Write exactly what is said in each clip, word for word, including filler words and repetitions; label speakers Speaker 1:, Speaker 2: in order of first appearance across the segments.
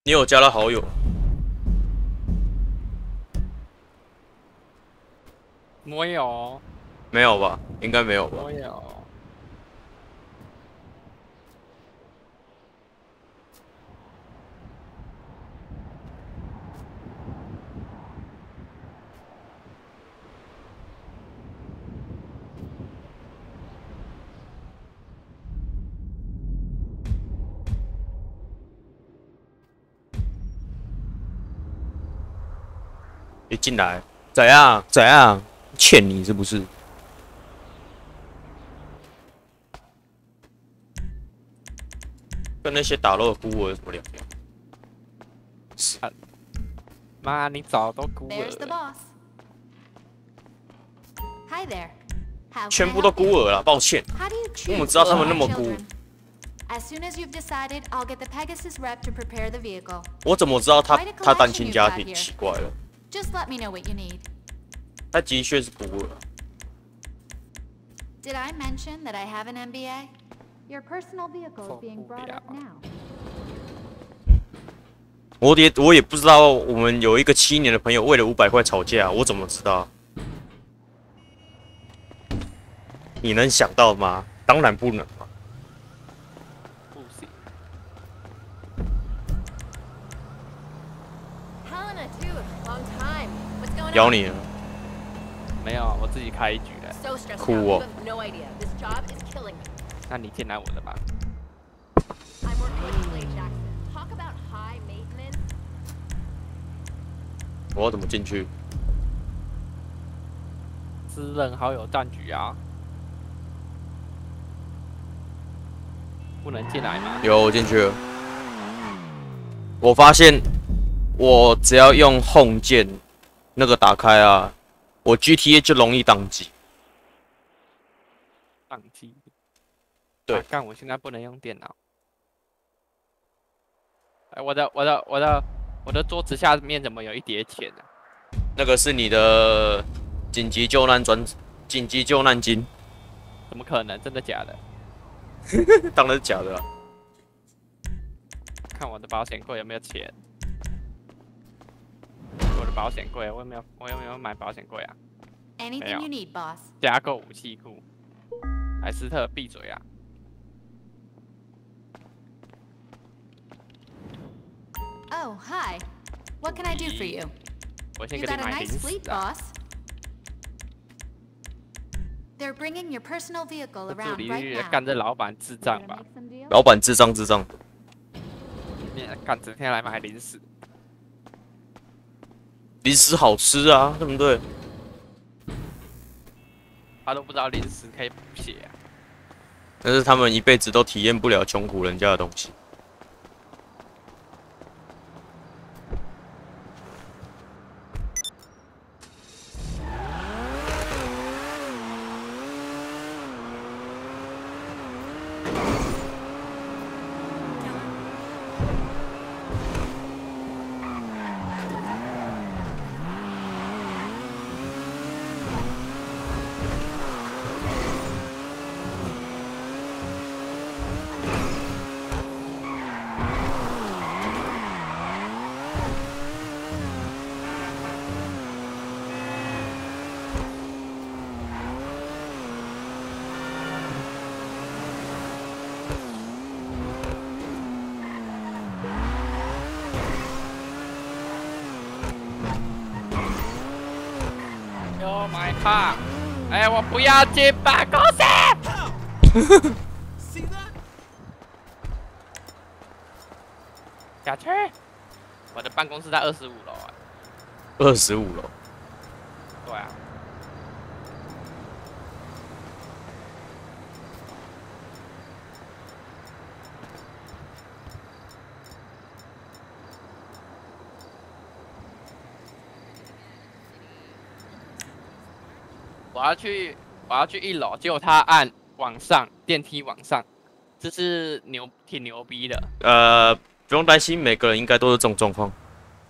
Speaker 1: 你有加他好友？
Speaker 2: 我有。
Speaker 1: 没有吧？应该没有吧？
Speaker 2: 我有。
Speaker 1: 一进来，怎样？怎样？欠你是不是？跟那些打肉的孤儿有什么两样？是
Speaker 2: 啊，妈，你早都孤儿
Speaker 3: There's the
Speaker 2: 了。
Speaker 3: boss. Hi there. How
Speaker 1: 全
Speaker 3: can I
Speaker 1: 部都
Speaker 3: help
Speaker 1: 孤
Speaker 3: you?
Speaker 1: 儿啦，抱歉。
Speaker 3: How do you
Speaker 1: 我
Speaker 3: choose
Speaker 1: 们知道他们那
Speaker 3: your
Speaker 1: 么孤，
Speaker 3: children? As soon as you've decided, I'll get the Pegasus rep to prepare the vehicle.
Speaker 1: 我怎么知道他他单亲家庭？奇怪了，
Speaker 3: Just let me know what you need.
Speaker 1: 他的确是孤儿。
Speaker 3: Did I mention that I have an M B A? Your personal vehicle is being brought up now.
Speaker 1: 我也我也不知道，我们有一个七年的朋友为了五百块吵架，我怎么知道？你能想到吗？当然不能嘛。
Speaker 2: 不行。
Speaker 4: Helena too. Long time. What's going on?
Speaker 1: 咬你了，
Speaker 2: 没有，我自己开一局的。
Speaker 4: So stressed out.
Speaker 1: Cool.
Speaker 4: You have no idea. This job is killing me.
Speaker 2: 那你进来我的吧。
Speaker 4: I'm working with Blake Jackson. Talk about high maintenance.
Speaker 1: 我要怎么进去？
Speaker 2: 私人好友战局啊。不能进来吗？
Speaker 1: 有，我进去了。我发现，我只要用 Home 键那个打开啊，我 G T A 就容易宕机。
Speaker 2: 宕机。
Speaker 1: 对
Speaker 2: 啊干、我现在不能用电脑。哎，我的我的我的我的桌子下面怎么有一叠钱呢、啊？
Speaker 1: 那个是你的紧急救难专紧急救难金，
Speaker 2: 怎么可能？真的假的？
Speaker 1: 当然是假的、啊。
Speaker 2: 看我的保险柜有没有钱？我的保险柜，我有没有我有没有买保险柜啊？
Speaker 3: Anything you need, boss.
Speaker 2: 加购武器库。莱斯特，闭嘴啊！
Speaker 3: Oh, hi. What can I do for you?
Speaker 2: 我先
Speaker 3: You
Speaker 2: 给你
Speaker 3: got a
Speaker 2: 买零
Speaker 3: nice
Speaker 2: 食
Speaker 3: fleet,
Speaker 2: 啊！
Speaker 3: boss. They're bringing your personal vehicle
Speaker 2: 这助
Speaker 3: around
Speaker 2: 理
Speaker 3: right
Speaker 2: 在
Speaker 3: now.
Speaker 2: 干这老板智障
Speaker 3: Wanna
Speaker 2: 吧？
Speaker 3: make some deals?
Speaker 1: 老板智障智障，
Speaker 2: 你干整天来买零食，
Speaker 1: 零食好吃啊，对不对？
Speaker 2: 他都不知道零食可以补血啊！
Speaker 1: 但是他们一辈子都体验不了穷苦人家的东西。
Speaker 2: 有买卡，哎，我不要进办公室。下去。我的办公室在二十五楼啊。
Speaker 1: 二十五楼，
Speaker 2: 对啊。我要去，我要去一楼，结果他按往上，电梯往上，这是牛，挺牛逼的。
Speaker 1: 呃，不用担心，每个人应该都是这种状况。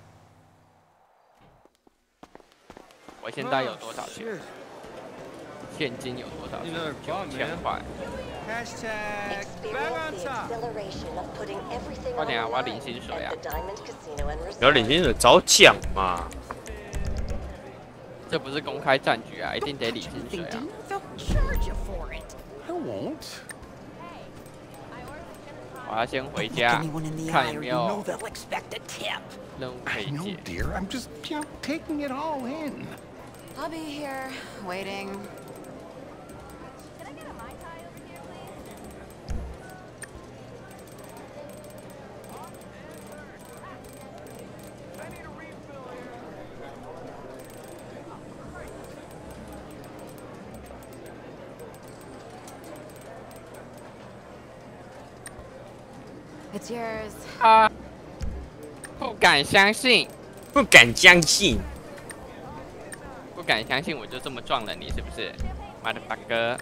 Speaker 2: 我现在有多少钱？ 现金有多少？
Speaker 5: You know,
Speaker 2: 九
Speaker 5: fun,
Speaker 2: 千
Speaker 5: man.
Speaker 2: 块。
Speaker 5: Hashtag back on
Speaker 4: Experience the
Speaker 5: top.
Speaker 4: exhilaration of putting everything
Speaker 2: 快点啊，我要
Speaker 4: online
Speaker 2: 领薪水
Speaker 4: at
Speaker 2: 啊！
Speaker 4: the Diamond Casino and
Speaker 1: 不要领
Speaker 4: Resort.
Speaker 1: 薪水，早讲嘛。
Speaker 2: 这不是公开战局啊，一定得领薪水啊！
Speaker 6: They'll charge you for it.
Speaker 5: I won't.
Speaker 2: 我要先回
Speaker 6: Look
Speaker 2: 家
Speaker 6: anyone in the
Speaker 2: 看
Speaker 6: eye
Speaker 2: 有
Speaker 6: or
Speaker 2: 没
Speaker 6: you know
Speaker 2: 有
Speaker 6: they'll expect a tip.
Speaker 2: 任务可
Speaker 5: I
Speaker 2: 以
Speaker 5: know,
Speaker 2: 解。
Speaker 5: dear. I'm just, you know, taking it all in.
Speaker 3: I'll be here, waiting.
Speaker 4: Can I get a Mai Tai over here, please?
Speaker 3: It's yours.
Speaker 2: 啊！不敢相信，
Speaker 1: 不敢相信。
Speaker 2: 不敢相信，我就这么撞了你，是不是？妈的大哥！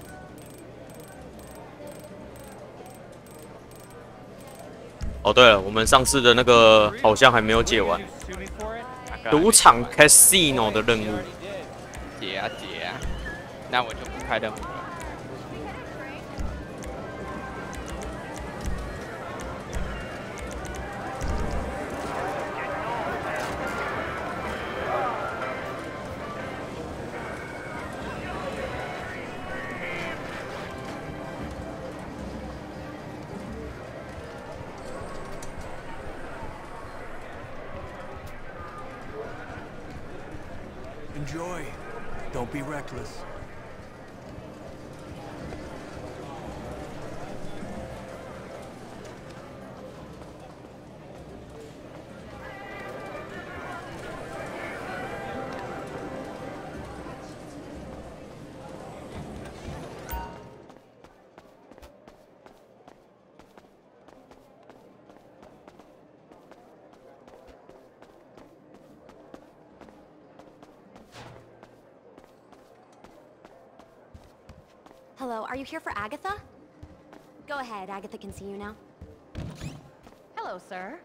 Speaker 1: 哦，对了，我们上次的那个好像还没有解完，
Speaker 2: 大哥
Speaker 1: 赌场 casino 的任务。
Speaker 2: 解啊解啊，那我就不开任务了。
Speaker 7: Enjoy. Don't be reckless.
Speaker 4: Hello, are you here for Agatha? Go ahead, Agatha can see you now.
Speaker 3: Hello, sir.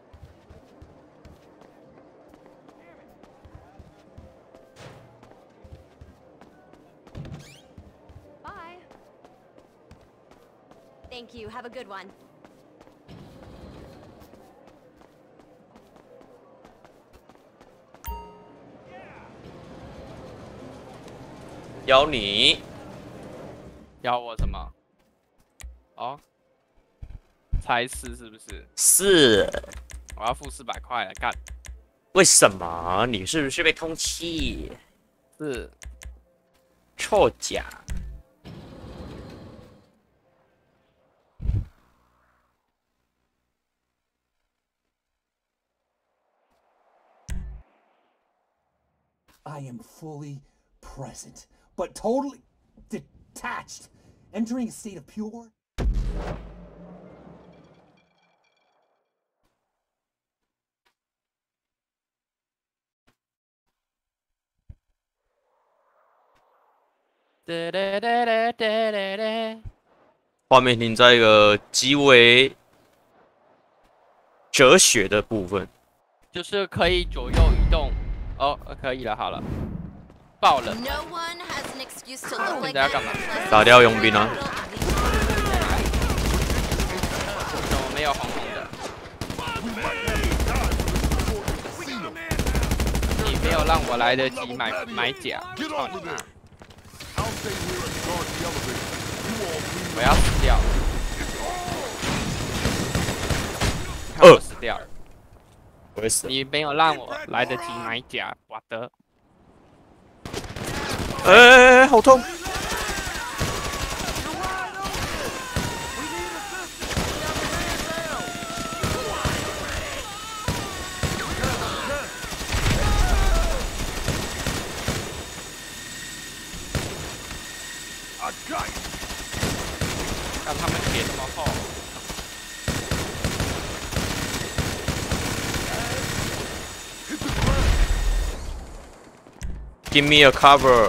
Speaker 4: Bye. Thank you. Have a good one.
Speaker 1: 邀你，
Speaker 2: 要我什么？哦，猜四是不是？
Speaker 1: 是
Speaker 2: 我要付四百块了，干
Speaker 1: 为什么？你是不是被通缉？
Speaker 2: 是
Speaker 1: 臭甲。
Speaker 7: I am fully present, but totally detached. Entering a state of pure.
Speaker 2: da da da da da da da
Speaker 1: 画面停在一个极为哲学的部分。
Speaker 2: 就是可以左右移动。哦，可以了，好了，爆了。
Speaker 3: No one has an excuse to look
Speaker 2: 现
Speaker 3: like
Speaker 2: 在要
Speaker 3: that.
Speaker 2: 干嘛？
Speaker 1: 打掉佣兵啊！
Speaker 2: 怎么没有红红的？你没有让我来得及买买甲，操你妈！我要死掉！你看我死掉！
Speaker 1: 我会死。
Speaker 2: 你没有让我来得及买甲，我的。
Speaker 1: 哎哎哎，好痛！
Speaker 2: 让他们铁这么厚。
Speaker 1: Give me a cover.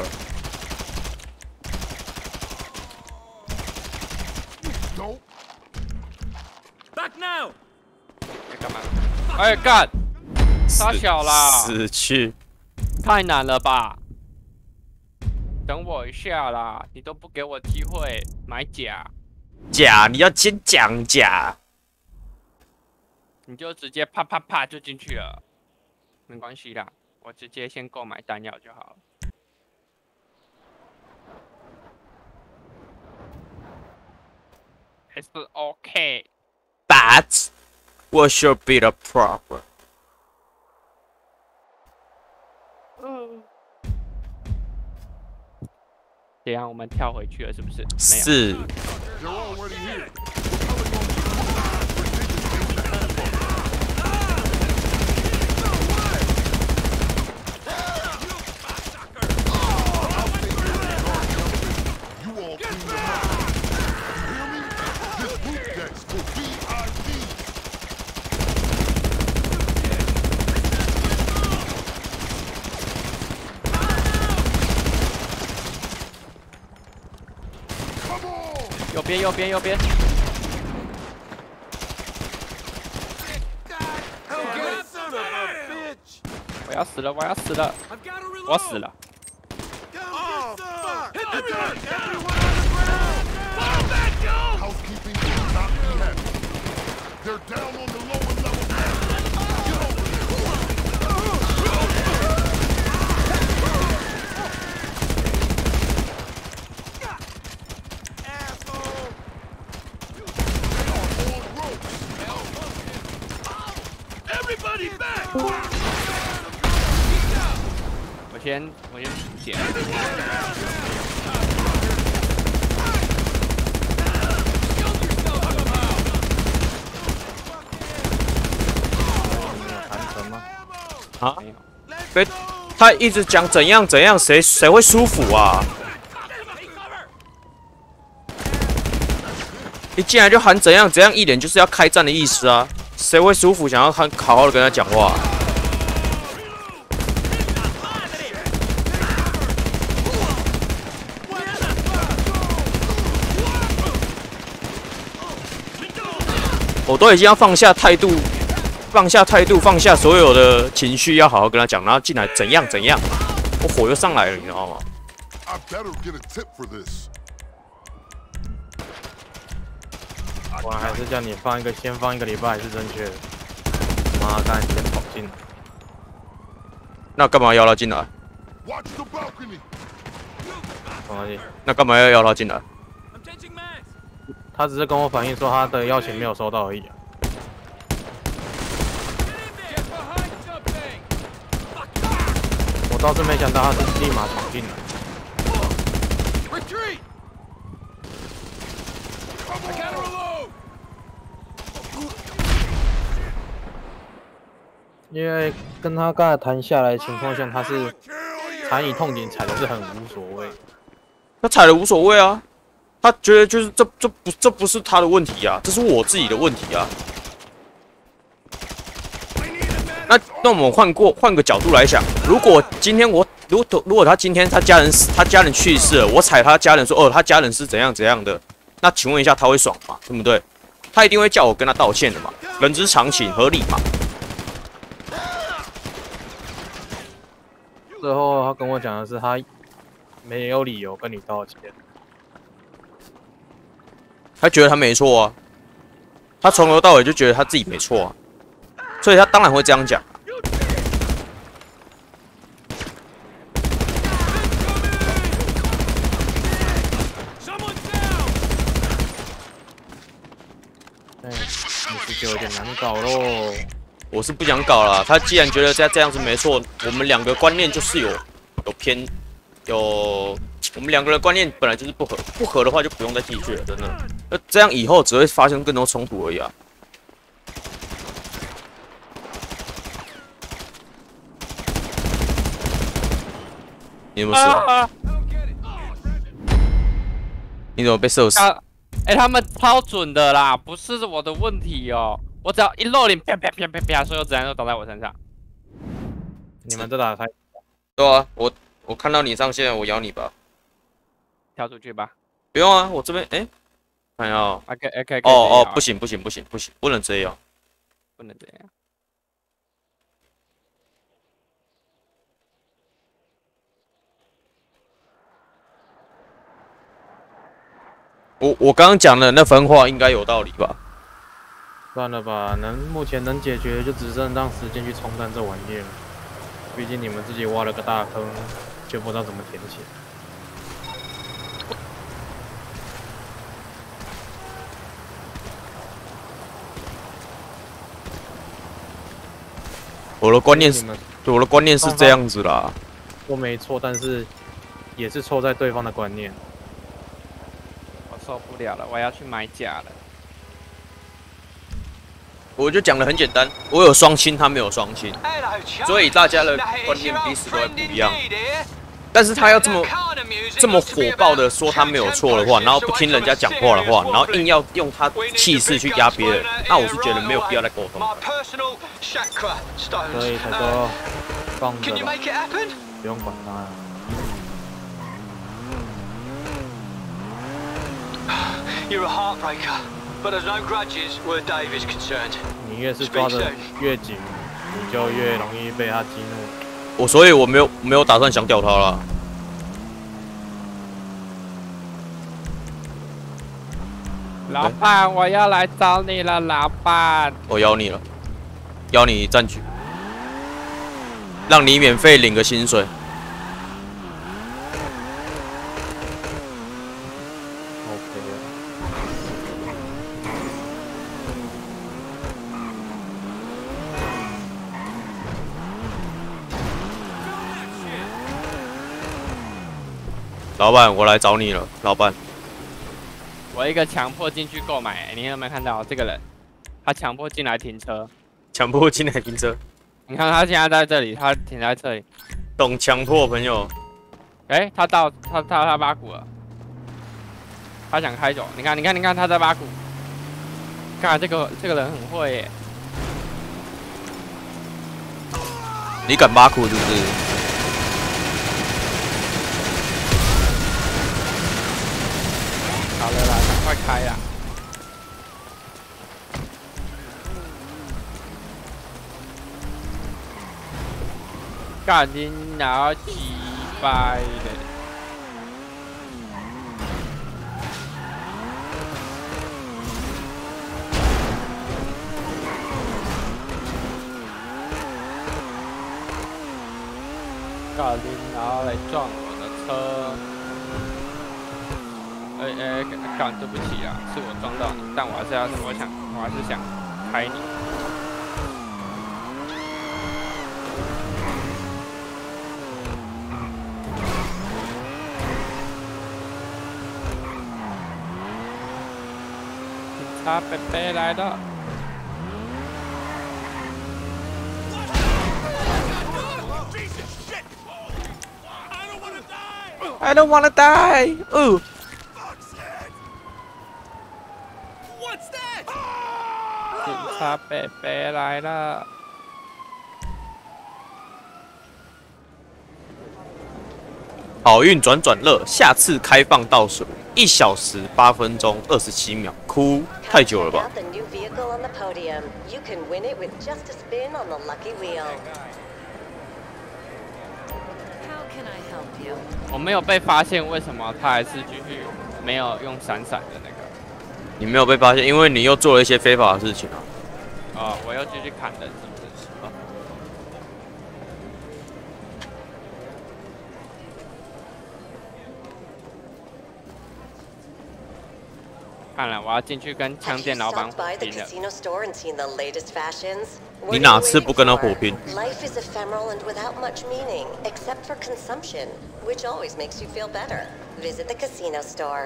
Speaker 7: Back now.
Speaker 2: 在干嘛？哎干！傻小啦！
Speaker 1: 死去。
Speaker 2: 太难了吧！ 等我一下啦，你都不给我机会买甲，
Speaker 1: 假，你要先讲假。
Speaker 2: 你就直接啪啪啪就进去了，没关系啦，我直接先购买弹药就好了。还是 OK。
Speaker 1: But what should be the problem？
Speaker 2: 嗯。这样我们跳回去了，是不是？没有。
Speaker 1: 是。
Speaker 2: 右边，右边，右边！我要死了，我要死了，我死了！ 我先，我先捡。
Speaker 1: 啊？被他一直讲怎样怎样，谁谁会舒服啊？一进来就喊怎样怎样，一脸就是要开战的意思啊！谁会舒服？想要好好好的跟他讲话？我都已经要放下态度。 放下态度，放下所有的情绪，要好好跟他讲，然后进来怎样怎样，我火又上来了，你知道吗？
Speaker 8: 我还是叫你放一个，先放一个礼拜还是正确的。妈，刚才先跑进来，
Speaker 1: 那干嘛要他进来？
Speaker 8: 放下去。
Speaker 1: 那干嘛要要他进来？
Speaker 8: 他只是跟我反映说他的邀请没有收到而已啊。 我倒是没想到他是立马闯进来。因为跟他刚才谈下来的情况下，他是踩你痛点踩的是很无所谓。
Speaker 1: 他踩了无所谓啊，他觉得就是这这不这不是他的问题啊，这是我自己的问题啊。那那我们换过换个角度来想，如果今天我如果如果他今天他家人死，他家人去世了，我踩他家人说哦他家人是怎样怎样的，那请问一下他会爽吗？对不对？他一定会叫我跟他道歉的嘛，人之常情，合理嘛。
Speaker 8: 最后他跟我讲的是他没有理由跟你道歉，
Speaker 1: 他觉得他没错啊，他从头到尾就觉得他自己没错啊。 所以他当然会这样讲。
Speaker 8: 哎，你是就有点难搞喽。
Speaker 1: 我是不想搞了。他既然觉得这这样子没错，我们两个观念就是有有偏有，我们两个人观念本来就是不合，不合的话就不用再继续了，真的。那这样以后只会发生更多冲突而已啊。 你有没有死啊？啊你怎么被射死？
Speaker 2: 哎、欸，他们超准的啦，不是我的问题哦。我只要一露脸，啪啪啪啪啪，所有子弹都倒在我身上。
Speaker 8: 你们这打开？
Speaker 1: 对啊，我我看到你上线，我咬你吧。
Speaker 2: 跳出去吧。
Speaker 1: 不用啊，我这边哎，看一下。
Speaker 2: OK OK。
Speaker 1: 哦哦，不行不行不行不行，不能这样，
Speaker 2: 不能这样。
Speaker 1: 我我刚刚讲的那番话应该有道理吧？
Speaker 8: 算了吧，能目前能解决就只剩让时间去冲淡这玩意了。毕竟你们自己挖了个大坑，却不知道怎么填起来。
Speaker 1: 我的观念是，我的观念是这样子啦。
Speaker 8: 都没错，但是也是错在对方的观念。
Speaker 2: 我受不了了，我要去买甲了。
Speaker 1: 我就讲的很简单，我有双亲，他没有双亲，所以大家的观念彼此都会不一样。但是他要这么这么火爆的说他没有错的话，然后不听人家讲话的话，然后硬要用他气势去压别人，那我是觉得没有必要再沟通。
Speaker 8: 所以才说放着吧，不用管他了。
Speaker 9: You're a heartbreaker, but there's no grudges where Dave is concerned.
Speaker 8: 你越是抓得越紧，你就越容易被他激怒。
Speaker 1: 我所以我没有没有打算想屌他了。
Speaker 2: 老板，我要来找你了，老板。
Speaker 1: 我邀你了，邀你战局，让你免费领个薪水。老板，我来找你了，老板。
Speaker 2: 我一个强迫进去购买，你有没有看到这个人？他强迫进来停车，
Speaker 1: 强迫进来停车。
Speaker 2: 你看他现在在这里，他停在这里。
Speaker 1: 懂强迫朋友。
Speaker 2: 哎、欸，他到他他他八股了，他想开走。你看，你看，你看，他在八股。看这个这个人很会耶。
Speaker 1: 你敢八股是不是？
Speaker 2: 好了啦，赶快开啦！干你老鸡掰的！干你老来撞我的车！哎哎，干，对不起啊，是我撞到你，但我还是要，我想，我还是想开你。警察贝贝来了。I don't wanna die. Ooh. What's that? 警察贝贝来了。
Speaker 1: 好运转转乐，下次开放倒数一小时八分钟二十七秒，哭太久了吧？
Speaker 2: 我没有被发现，为什么他还是继续没有用闪闪的那个？
Speaker 1: 你没有被发现，因为你又做了一些非法的事情啊！
Speaker 2: 哦，我又继续砍人，是不是？哦、看了，我要进去跟枪店老板火拼了。
Speaker 1: 你哪次不跟他火拼？
Speaker 10: Life is ephemeral and without much meaning, except for consumption, which always makes you feel better. Visit the casino store.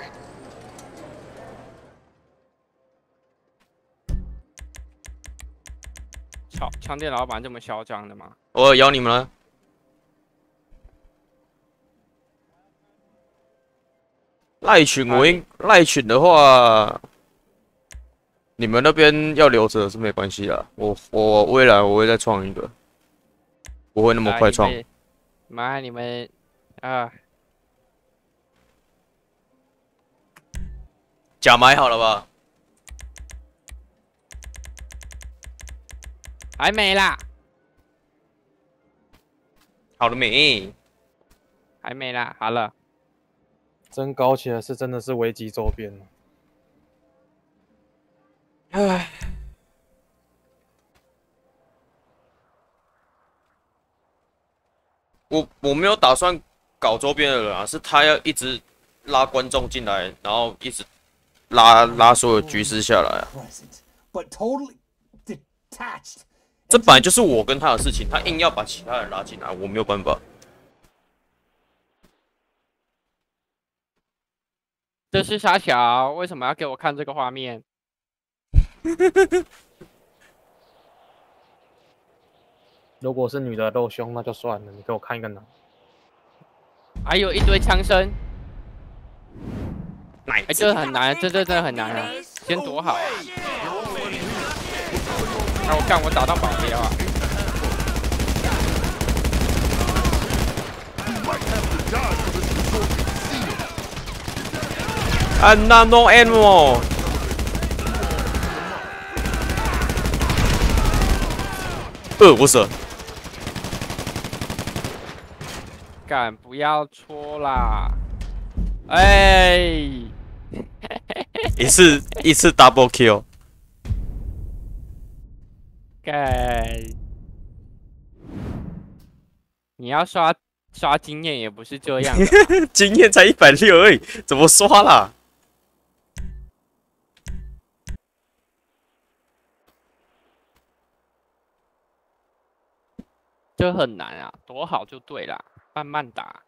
Speaker 2: 操，枪店老板这么嚣张的吗？
Speaker 1: 我邀你们了。赖群我应赖群的话，你们那边要留着是没关系的。我我未来我会再创一个，不会那么快创。
Speaker 2: 妈，你们啊，
Speaker 1: 甲买好了吧？
Speaker 2: 还没啦。
Speaker 1: 好了没？
Speaker 2: 还没啦，好了。
Speaker 8: 真搞起来是真的是危机周边了。
Speaker 1: 唉，我我没有打算搞周边的人啊，是他要一直拉观众进来，然后一直拉拉所有局势下来啊。
Speaker 7: But totally detached.
Speaker 1: 这本来就是我跟他的事情，他硬要把其他人拉进来，我没有办法。
Speaker 2: 这是沙小，为什么要给我看这个画面？
Speaker 8: 如果是女的露胸那就算了，你给我看一个男。
Speaker 2: 还有一堆枪声，
Speaker 1: 哎，
Speaker 2: 这很难，这这真的很难啊！先躲好啊！那我干，我打到保镖啊！
Speaker 1: And no ammo。呃，我死了。
Speaker 2: 干，不要戳啦！哎，
Speaker 1: 一次一次 double kill。
Speaker 2: 干，你要刷刷经验也不是这样的。
Speaker 1: 经验才一百六而已，怎么刷啦？
Speaker 2: 这很难啊，躲好就对啦，慢慢打。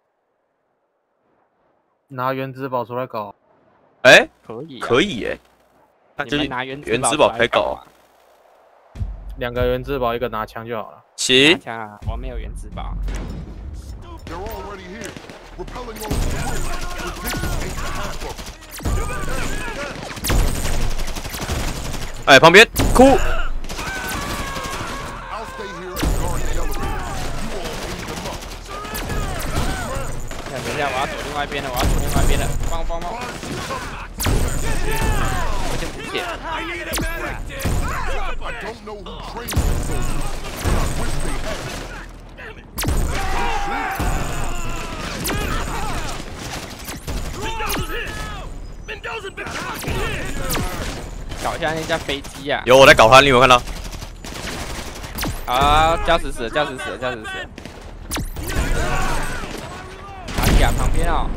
Speaker 8: 拿原子宝出来搞，
Speaker 1: 哎、欸，
Speaker 2: 可以、啊，
Speaker 1: 可以哎、欸，那就是
Speaker 2: 拿原
Speaker 1: 原子宝可以搞啊。
Speaker 8: 两个原子宝，一个拿枪就好了。
Speaker 1: 行。
Speaker 2: 拿枪啊，我没有原子宝。
Speaker 1: 哎、欸，旁边哭。
Speaker 2: 等一下，我要走另外一边了，我要走另外一边了，帮我帮帮我！我先补血。搞一下那架飞机啊！
Speaker 1: 有我在搞他，你有没有看到？
Speaker 2: 啊，驾驶死了，驾驶死了，驾驶死了。 呀，旁边哦。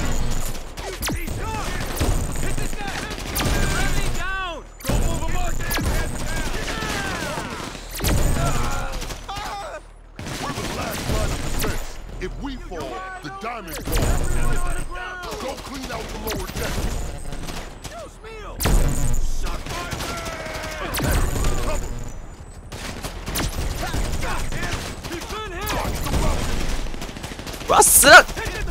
Speaker 11: If we fall, the diamond falls. Go clean out the lower deck. Cover.
Speaker 1: 我要死了！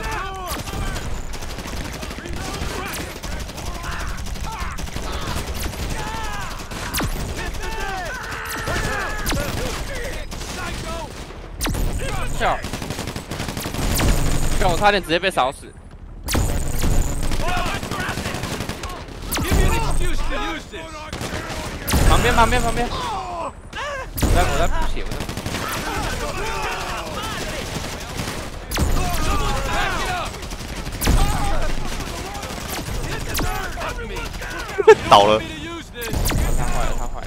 Speaker 2: 笑，看我差点直接被扫死。旁边，旁边，旁边！我在，我在补血，我在。
Speaker 1: 倒了。
Speaker 2: 他坏了，他坏了。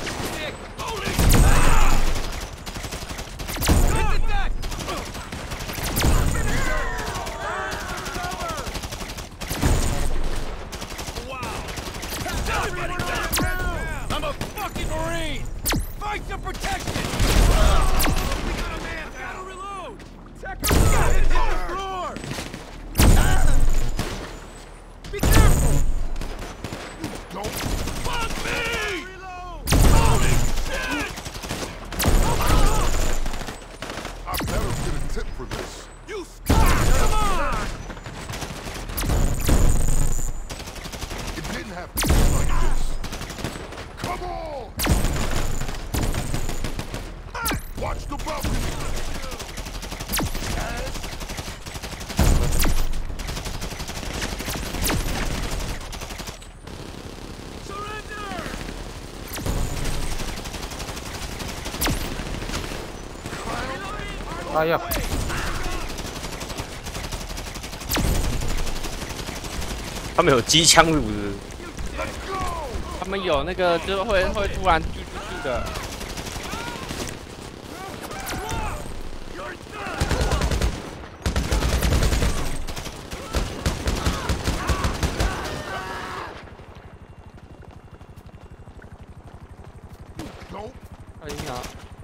Speaker 5: I'm a fucking Marine! Fight for protection! We got a man down! Reload! Check him out! Hit the floor! Be careful! Don't fuck me! Reload! Holy shit!
Speaker 11: I better get a tip for this.
Speaker 5: You stop! Come on!
Speaker 11: It didn't have to be like this. Come on! Watch the balcony!
Speaker 5: Surrender!
Speaker 8: 哎呀！
Speaker 1: 他们有机枪是不是？
Speaker 2: 他们有那个就是会会突然啾啾啾的。 哎呀！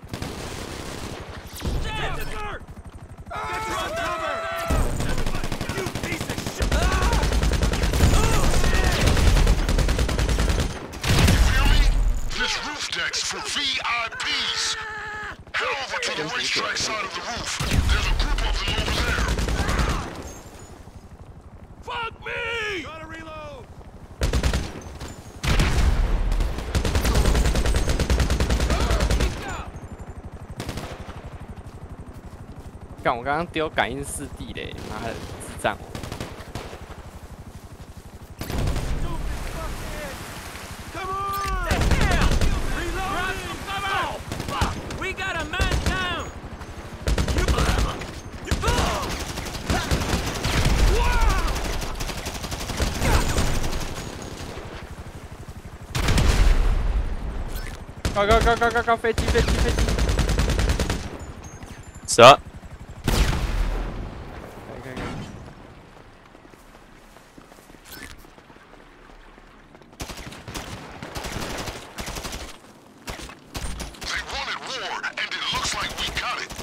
Speaker 11: This roof deck's for V I Ps. Head over to the racetrack side of the roof. There's a group of them over there.
Speaker 5: Fuck me! Gotta reload.
Speaker 2: 干！我刚刚丢感应四 D 嘞，妈的，智障！ 高高高高高高！飞机飞机飞机！
Speaker 1: 死了！
Speaker 2: 可以可以可以。
Speaker 11: They wanted war, and it looks like we got it.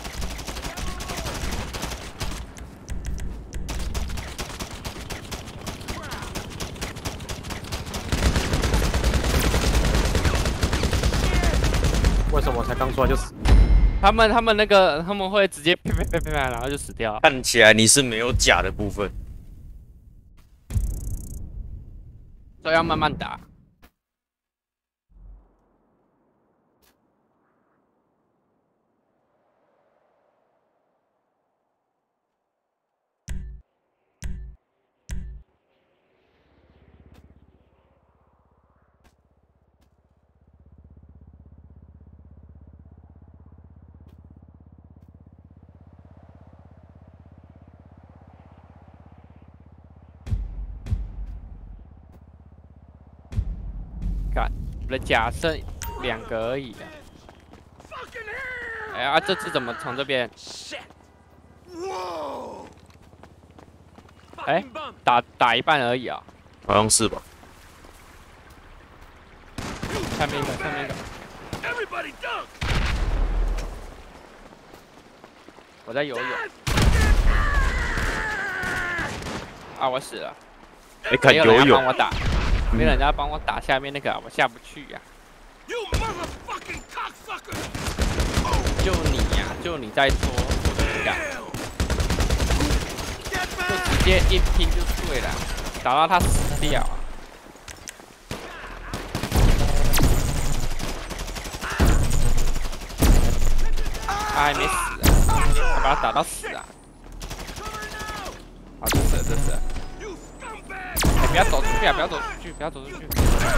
Speaker 8: 为什么我才刚出来就死？
Speaker 2: 他们他们那个他们会直接啪啪啪啪啪，然后就死掉。
Speaker 1: 看起来你是没有甲的部分，
Speaker 2: 所以要慢慢打。干，我的甲剩两个而已啊！哎呀，这次怎么从这边？哎，打打一半而已啊！
Speaker 1: 好像是吧？
Speaker 2: 下面一个，下面一个。我在游泳。啊，我死了。
Speaker 1: 哎，看游泳。
Speaker 2: 帮我打。 没人家帮我打下面那个，我下不去呀、啊。就你呀、啊，就你在说，我就不敢，就直接一拼就对了，打到他死掉、啊。他还没死啊，他把他打到死啊！好，这死了，这死了。 哎，不要走出去啊！不要走出去！不要走出去！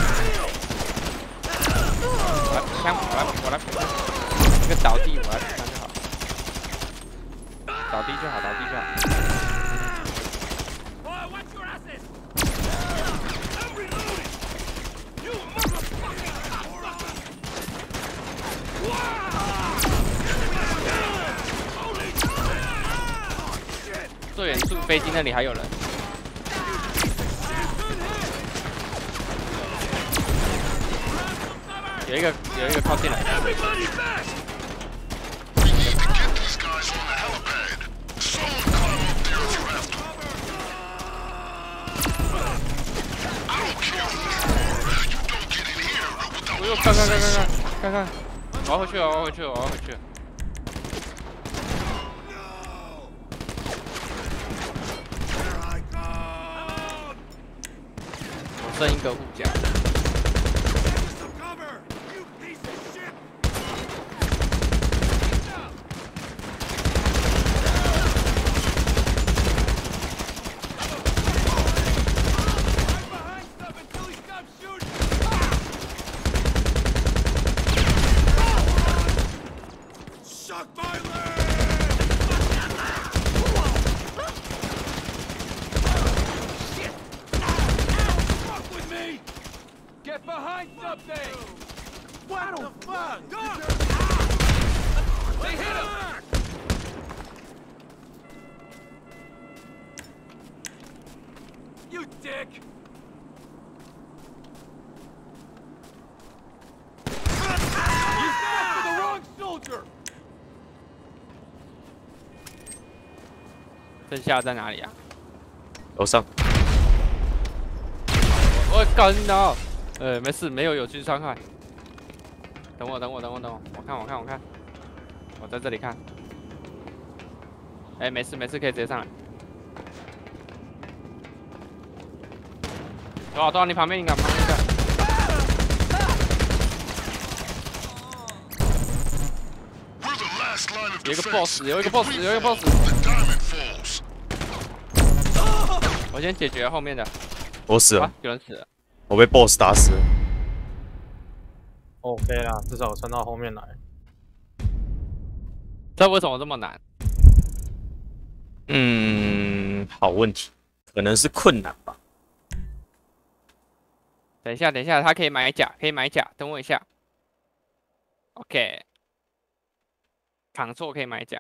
Speaker 2: 我来补枪，我来补，我来补枪。这个倒地，我来补枪就好。倒地就好，倒地就好。最远处飞机那里还有人。 有一个有一个靠近来。我又看看看看看看看，我要回去了，我要回去了，我要回去了。我剩一个护甲。
Speaker 5: Get behind something! What the fuck? They hit him! You dick! You fought for the wrong soldier!
Speaker 2: 剩下在哪里啊？
Speaker 1: 楼上。
Speaker 2: 我干到，呃，没事，没有有机伤害。等我，等我，等我，等我，我看，我看，我看，我在这里看。哎，没事，没事，可以直接上来。多少多少？你旁边一个，旁边一个。有一个 boss， 有一个 boss， 有一个 boss。我先解决后面的。
Speaker 1: 我死了，
Speaker 2: 啊、有人死了。
Speaker 1: 我被 boss 打死了。
Speaker 8: OK 啦，至少撑到后面来。
Speaker 2: 这为什么这么难？
Speaker 1: 嗯，好问题，可能是困难吧。
Speaker 2: 等一下，等一下，他可以买甲，可以买甲，等我一下。OK， 扛错可以买甲。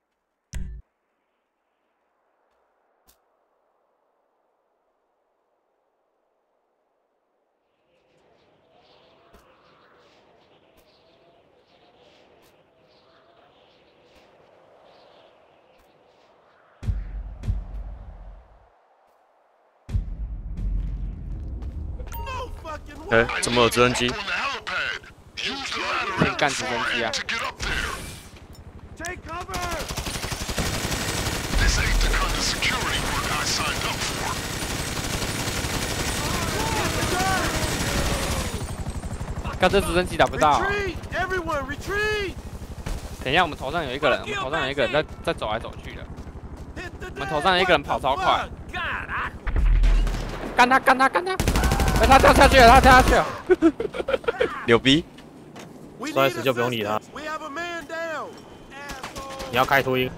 Speaker 1: 哎，怎么有直升机？
Speaker 2: 可以干直升机啊！
Speaker 5: Take cover!
Speaker 11: This ain't the kind of security work I signed up for.
Speaker 2: 干这直升机打不到。
Speaker 5: Retreat! Everyone, retreat!
Speaker 2: 等一下，我们头上有一个人，我们头上有一个人在在走来走去的。我们头上有一个人跑超快。干他，干他，干他！哎，他掉下去了，他掉下去了。
Speaker 1: 牛逼！
Speaker 8: 摔死就不用理他。你要开秃鹰。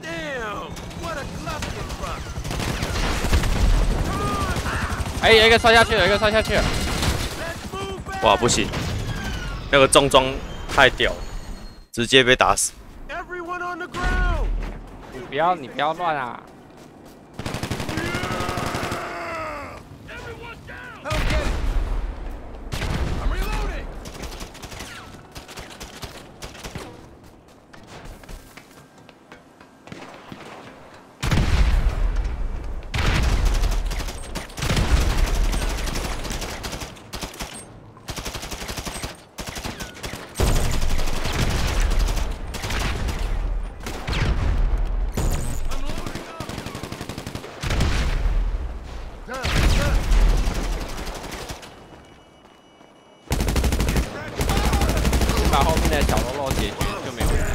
Speaker 2: 哎，有一个摔下去了，有一个摔下去了。
Speaker 1: 哇，不行，那个重装太屌了，直接被打死。
Speaker 2: 你不要，你不要乱啊！ 把后面的小喽啰解决就没问题。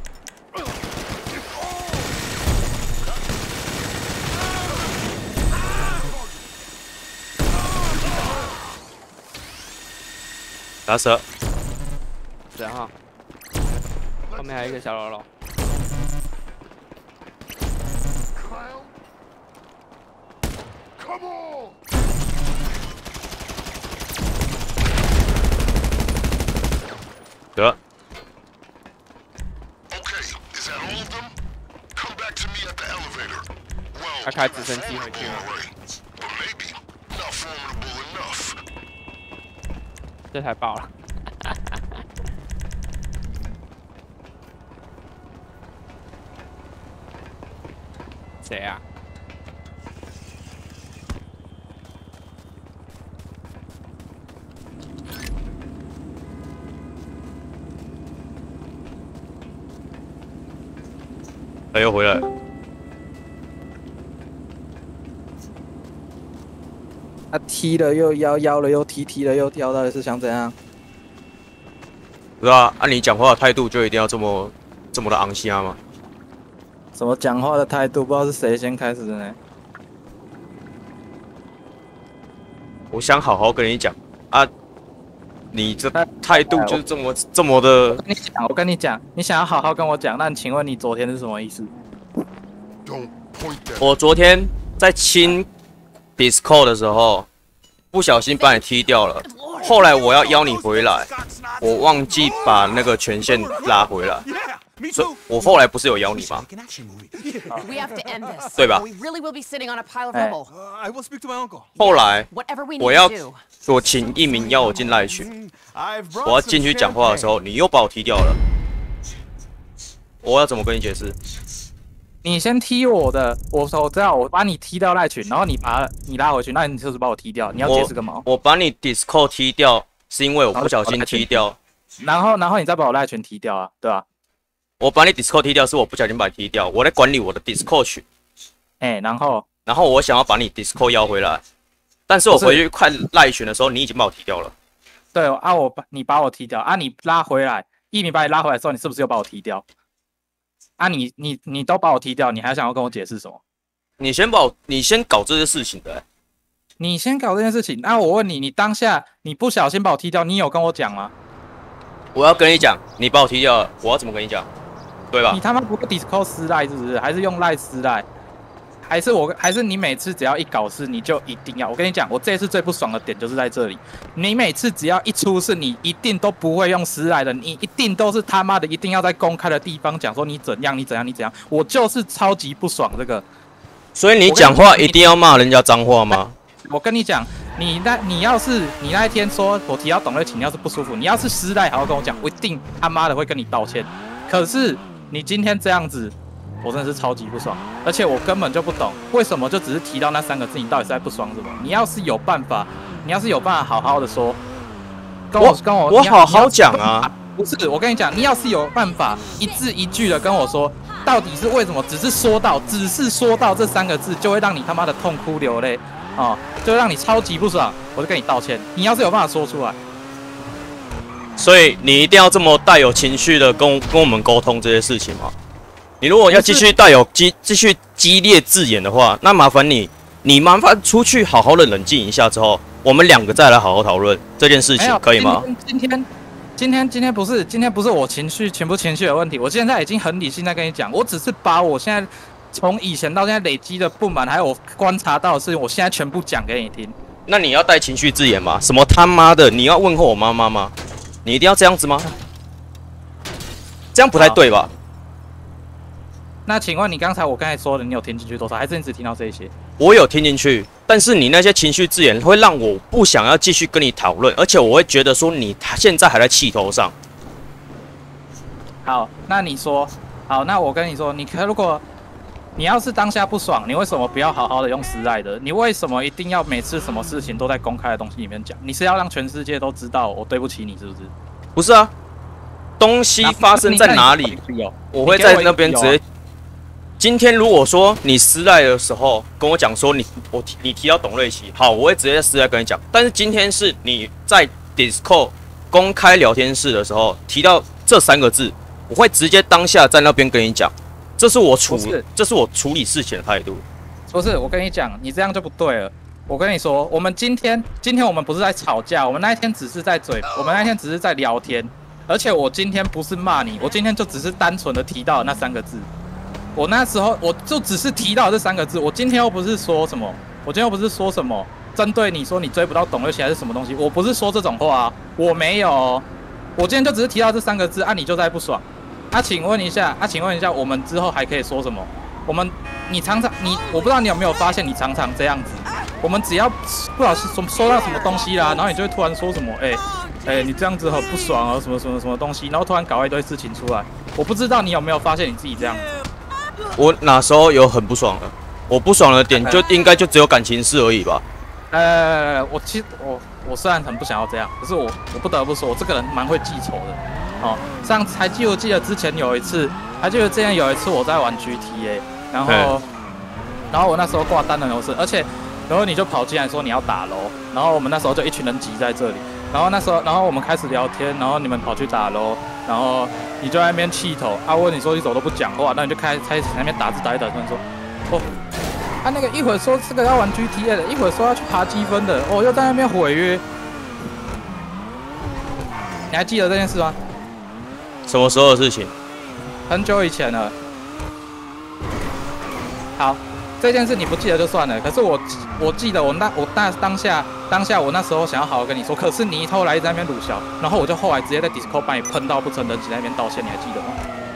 Speaker 1: 打死了。
Speaker 2: 然后后面还有一个小喽啰。
Speaker 1: 得。
Speaker 2: 他开直升机回去了。这台爆了。谁啊？
Speaker 1: 他又回来了。
Speaker 12: 他踢了又腰，腰了又踢，踢了又跳，到底是想怎样？
Speaker 1: 不是啊，按你讲话的态度就一定要这么这么的昂虾吗？
Speaker 12: 什么讲话的态度？不知道是谁先开始的呢？
Speaker 1: 我想好好跟你讲啊，你这态度就是这么这么的。
Speaker 12: 我跟你讲，我跟你讲，你想要好好跟我讲，那请问你昨天是什么意思？
Speaker 1: 我昨天在清 Discord 的时候，不小心把你踢掉了， 后来我要邀你回来，我忘记把那个权限拉回来，所以我后来不是有邀你吗？
Speaker 4: We have to end this.
Speaker 1: 对吧？
Speaker 4: We really will be sitting on a pile of
Speaker 12: 哎
Speaker 4: rubble.
Speaker 5: I will speak to my uncle.
Speaker 1: 后来
Speaker 4: Whatever we
Speaker 1: 我
Speaker 4: need
Speaker 1: 要
Speaker 4: to do.
Speaker 1: 我请一鸣邀我进赖群，
Speaker 5: I've
Speaker 1: 我要
Speaker 5: brought
Speaker 1: 进
Speaker 5: some
Speaker 1: 去讲话的时候，你又把我踢掉了，我要怎么跟你解释？
Speaker 12: 你先踢我的，我说我知道，我把你踢掉赖群，然后你把你拉回去，那你就是把我踢掉，你要解释个毛？
Speaker 1: 我把你 Discord 踢掉，是因为我不小心踢掉。
Speaker 12: 然后，然后你再把我赖群踢掉啊，对吧？
Speaker 1: 我把你 Discord 踢掉，是我不小心把你踢掉。我在管理我的 Discord 群。
Speaker 12: 哎、欸，然后，
Speaker 1: 然后我想要把你 Discord 邀回来，但是我回去看赖群的时候，你已经把我踢掉了。
Speaker 12: 对啊，我把你把我踢掉啊，你拉回来，一鸣把你拉回来之后，你是不是又把我踢掉？啊你，你你你都把我踢掉，你还想要跟我解释什么？
Speaker 1: 你先把我，你先搞这些事情的、欸。
Speaker 12: 你先搞这件事情，那、啊、我问你，你当下你不小心把我踢掉，你有跟我讲吗？
Speaker 1: 我要跟你讲，你把我踢掉了，我要怎么跟你讲？对吧？
Speaker 12: 你他妈不会 Discord 私赖是不是？还是用赖私赖？还是我还是你每次只要一搞事，你就一定要？我跟你讲，我这一次最不爽的点就是在这里。你每次只要一出事，你一定都不会用私赖的，你一定都是他妈的一定要在公开的地方讲说你怎样，你怎样，你怎样。我就是超级不爽这个。
Speaker 1: 所以你讲话一定要骂人家脏话吗？
Speaker 12: 我跟你讲，你那你要是你那一天说我提到董瑞琴，你要是不舒服，你要是私赖好好跟我讲，我一定他妈的会跟你道歉。可是你今天这样子。我真的是超级不爽，而且我根本就不懂为什么就只是提到那三个字，你到底是在不爽什么？你要是有办法，你要是有办法好好的说，跟我跟我
Speaker 1: 我好好讲啊，
Speaker 12: 不是我跟你讲，你要是有办法一字一句的跟我说，到底是为什么？只是说到，只是说到这三个字，就会让你他妈的痛哭流泪啊、哦，就会让你超级不爽，我就跟你道歉。你要是有办法说出来，
Speaker 1: 所以你一定要这么带有情绪的跟跟我们沟通这些事情吗？你如果要继续带有激继续激烈字眼的话，那麻烦你，你麻烦出去好好的冷静一下之后，我们两个再来好好讨论这件事情，可以吗？
Speaker 12: 今天今天今天不是今天不是我情绪全部情绪的问题，我现在已经很理性在跟你讲，我只是把我现在从以前到现在累积的不满，还有我观察到的事情，我现在全部讲给你听。
Speaker 1: 那你要带情绪字眼吗？什么他妈的，你要问候我妈妈吗？你一定要这样子吗？这样不太对吧？
Speaker 12: 那请问你刚才我刚才说的，你有听进去多少？还是你只听到这些？
Speaker 1: 我有听进去，但是你那些情绪字眼会让我不想要继续跟你讨论，而且我会觉得说你现在还在气头上。
Speaker 12: 好，那你说，好，那我跟你说，你可如果你要是当下不爽，你为什么不要好好的用私赖的？你为什么一定要每次什么事情都在公开的东西里面讲？你是要让全世界都知道我对不起你，是不是？
Speaker 1: 不是啊，东西发生在哪里，我会在那边直接。今天如果说你私赖的时候跟我讲说你我提你提到董瑞琪，好，我会直接在私赖跟你讲。但是今天是你在 Discord 公开聊天室的时候提到这三个字，我会直接当下在那边跟你讲，这是我处这是我处理事情的态度。
Speaker 12: 不是，我跟你讲，你这样就不对了。我跟你说，我们今天今天我们不是在吵架，我们那一天只是在嘴，我们那天只是在聊天。而且我今天不是骂你，我今天就只是单纯的提到那三个字。我那时候我就只是提到这三个字，我今天又不是说什么，我今天又不是说什么针对你说你追不到董瑞琪还是什么东西，我不是说这种话啊，我没有，我今天就只是提到这三个字，啊，你就在不爽，啊，请问一下，啊，请问一下，我们之后还可以说什么？我们你常常你，我不知道你有没有发现，你常常这样子，我们只要不小心收到什么东西啦，然后你就会突然说什么，哎、欸。哎、欸，你这样子很不爽啊，什么什么什么东西，然后突然搞一堆事情出来，我不知道你有没有发现你自己这样子。
Speaker 1: 我哪时候有很不爽的？我不爽的点就应该就只有感情事而已吧。
Speaker 12: 呃，我其实我我虽然很不想要这样，可是我我不得不说，我这个人蛮会记仇的。哦，上次还记不记得之前有一次，还记得之前有一次我在玩 G T A， 然后然后我那时候挂单人游戏，而且然后你就跑进来说你要打楼，然后我们那时候就一群人挤在这里。然后那时候，然后我们开始聊天，然后你们跑去打咯，然后你就在那边气头，啊问你说一手都不讲话，那你就开开始在那边打字打一打，突然说，哦，他、啊、那个一会儿说这个要玩 G T A 的，一会儿说要去爬积分的，哦又在那边毁约，你还记得这件事吗？
Speaker 1: 什么时候的事情？
Speaker 12: 很久以前了。好，这件事你不记得就算了，可是我我记得我那我那当下当下我那时候想要好好跟你说，可是你后来在那边鲁小，然后我就后来直接在 Discord 把你喷到不成人形，在那边道歉，你还记得吗？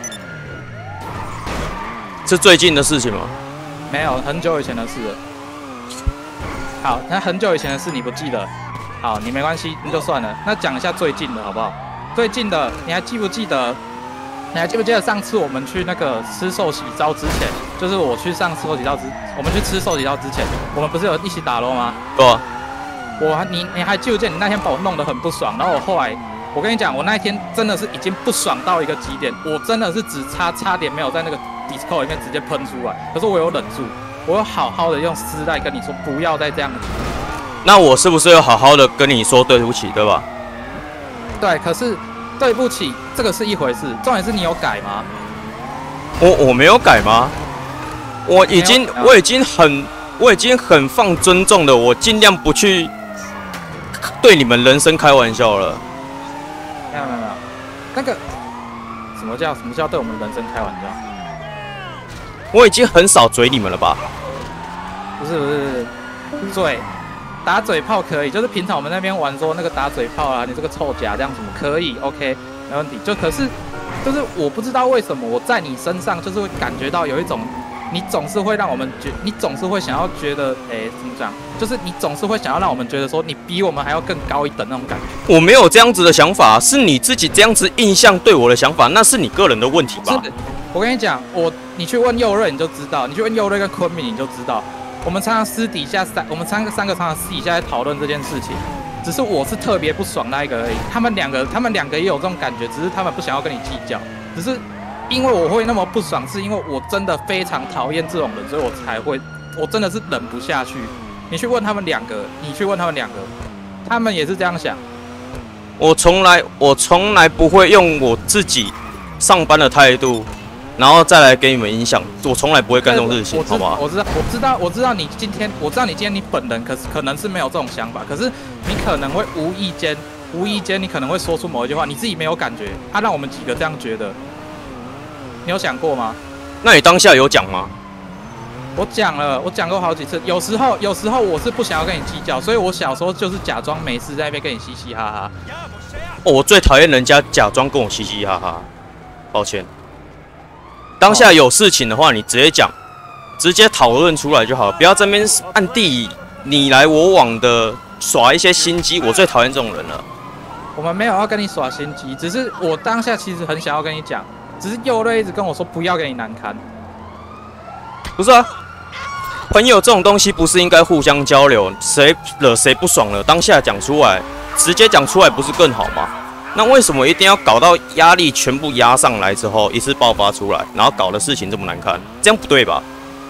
Speaker 1: 是最近的事情吗？
Speaker 12: 没有，很久以前的事了。好，那很久以前的事你不记得，好，你没关系，那就算了。那讲一下最近的好不好？最近的你还记不记得？你还记不记得上次我们去那个吃寿喜烧之前，就是我去上寿喜烧之，我们去吃寿喜烧之前，我们不是有一起打咯吗？
Speaker 1: 对啊。
Speaker 12: 我你你还记不记得你那天把我弄得很不爽，然后我后来。我跟你讲，我那一天真的是已经不爽到一个极点，我真的是只差差点没有在那个 Discord 里面直接喷出来，可是我有忍住，我有好好的用丝带跟你说不要再这样子。
Speaker 1: 那我是不是有好好的跟你说对不起，对吧？
Speaker 12: 对，可是对不起这个是一回事，重点是你有改吗？
Speaker 1: 我我没有改吗？我已经我已经很我已经很放尊重的，我尽量不去对你们人生开玩笑了。
Speaker 12: 没有没有没有，那个什么叫什么叫对我们人生开玩笑？
Speaker 1: 我已经很少嘴你们了吧？
Speaker 12: 不是不是不是，嘴打嘴炮可以，就是平常我们那边玩说那个打嘴炮啊，你这个臭甲这样什么可以 ，OK 没问题。就可是就是我不知道为什么我在你身上就是会感觉到有一种。你总是会让我们觉，你总是会想要觉得，哎、欸，怎么讲？就是你总是会想要让我们觉得说，你比我们还要更高一等那种感觉。
Speaker 1: 我没有这样子的想法，是你自己这样子印象对我的想法，那是你个人的问题吧？
Speaker 12: 我跟你讲，我你去问佑瑞你就知道，你去问佑瑞跟昆明你就知道，我们常常私底下三，我们三个三个常常私底下在讨论这件事情，只是我是特别不爽那一个而已。他们两个，他们两个也有这种感觉，只是他们不想要跟你计较，只是。因为我会那么不爽，是因为我真的非常讨厌这种人，所以我才会，我真的是忍不下去。你去问他们两个，你去问他们两个，他们也是这样想。
Speaker 1: 我从来，我从来不会用我自己上班的态度，然后再来给你们影响。我从来不会干这种事情，好吗？
Speaker 12: 我知道，我知道，我知道你今天，我知道你今天你本人可是可能是没有这种想法，可是你可能会无意间，无意间你可能会说出某一句话，你自己没有感觉，他、啊、让我们几个这样觉得。你有想过吗？
Speaker 1: 那你当下有讲吗？
Speaker 12: 我讲了，我讲过好几次。有时候，有时候我是不想要跟你计较，所以我小时候就是假装没事在那边跟你嘻嘻哈哈。
Speaker 1: 哦，我最讨厌人家假装跟我嘻嘻哈哈。抱歉，当下有事情的话，你直接讲，直接讨论出来就好了，不要在那边暗地你来我往的耍一些心机。我最讨厌这种人了。
Speaker 12: 我们没有要跟你耍心机，只是我当下其实很想要跟你讲。只是佑瑞一直跟我说不要给你难堪，
Speaker 1: 不是啊，朋友这种东西不是应该互相交流，谁惹谁不爽了，当下讲出来，直接讲出来不是更好吗？那为什么一定要搞到压力全部压上来之后，一次爆发出来，然后搞的事情这么难看？这样不对吧？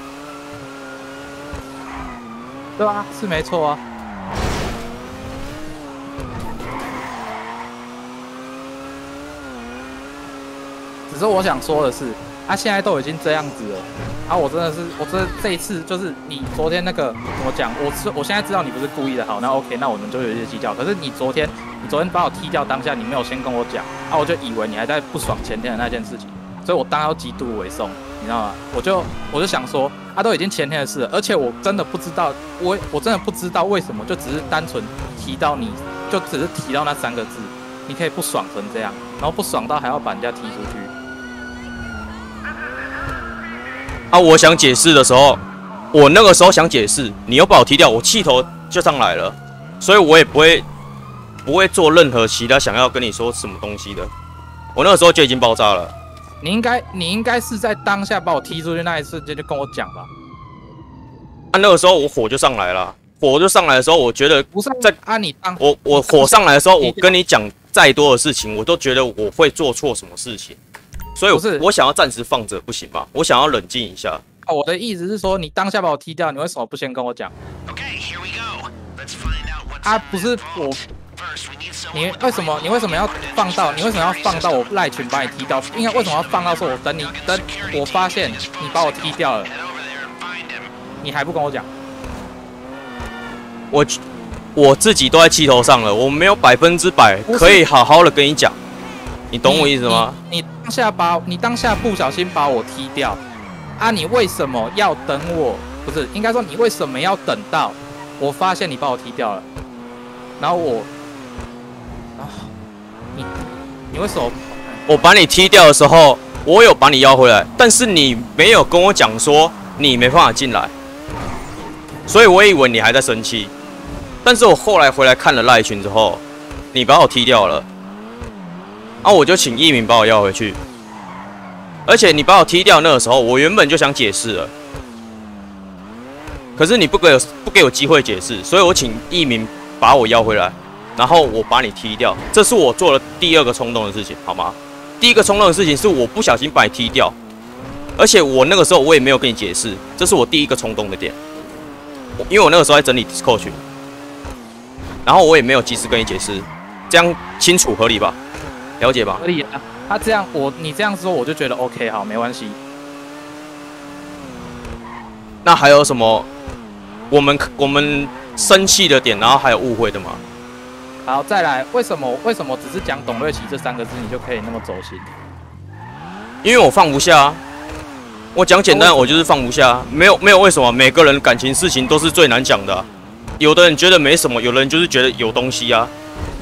Speaker 12: 对啊，是没错啊。只是我想说的是，他、啊、现在都已经这样子了，啊，我真的是，我这这一次就是你昨天那个怎么讲？我是我现在知道你不是故意的，好，那 OK， 那我们就有一些计较。可是你昨天，你昨天把我踢掉当下，你没有先跟我讲，啊，我就以为你还在不爽前天的那件事情，所以我当然要极度委送，你知道吗？我就我就想说，啊，都已经前天的事了，而且我真的不知道，我我真的不知道为什么，就只是单纯提到你，就只是提到那三个字，你可以不爽成这样，然后不爽到还要把人家踢出去。
Speaker 1: 啊！我想解释的时候，我那个时候想解释，你又把我踢掉，我气头就上来了，所以我也不会不会做任何其他想要跟你说什么东西的。我那个时候就已经爆炸了。
Speaker 12: 你应该你应该是在当下把我踢出去那一瞬间就跟我讲吧。
Speaker 1: 啊，那个时候我火就上来了，火就上来的时候，我觉得
Speaker 12: 不是
Speaker 1: 在
Speaker 12: 啊，你当
Speaker 1: 我我火上来的时候，我跟你讲再多的事情，我都觉得我会做错什么事情。所以我，我想要暂时放着，不行吗？我想要冷静一下。
Speaker 12: 哦，我的意思是说，你当下把我踢掉，你为什么不先跟我讲？啊，不是我，你为什么你为什么要放到你为什么要放到我赖群把你踢掉？应该为什么要放到说我等你等我发现你把我踢掉了，你还不跟我讲？
Speaker 1: 我我自己都在气头上了，我没有百分之百可以好好的跟你讲。你懂我意思吗？
Speaker 12: 你, 你, 你当下把你当下不小心把我踢掉，啊，你为什么要等我不是，应该说你为什么要等到我发现你把我踢掉了，然后我啊，你你为什么？
Speaker 1: 我把你踢掉的时候，我有把你要回来，但是你没有跟我讲说你没办法进来，所以我以为你还在生气。但是我后来回来看了赖群之后，你把我踢掉了，啊，我就请一鸣把我要回去。而且你把我踢掉那个时候，我原本就想解释了，可是你不给我不给我机会解释，所以我请一鸣把我要回来，然后我把你踢掉，这是我做的第二个冲动的事情，好吗？第一个冲动的事情是我不小心把你踢掉，而且我那个时候我也没有跟你解释，这是我第一个冲动的点，因为我那个时候在整理 Discord 群，然后我也没有及时跟你解释，这样清楚合理吧？了解吧？
Speaker 12: 合理啊。他这样我你这样说我就觉得 OK 好，没关系。
Speaker 1: 那还有什么我们我们生气的点，然后还有误会的吗？
Speaker 12: 好，再来，为什么为什么只是讲董瑞奇这三个字，你就可以那么走心？
Speaker 1: 因为我放不下啊。我讲简单，我就是放不下，没有没有为什么，每个人感情事情都是最难讲的、啊。有的人觉得没什么，有的人就是觉得有东西啊。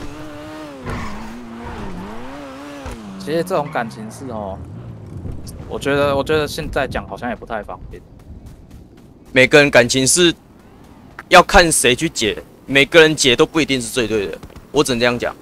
Speaker 12: 其实这种感情事哦，我觉得我觉得现在讲好像也不太方便。
Speaker 1: 每个人感情是要看谁去解，每个人解都不一定是最对的，我只能这样讲。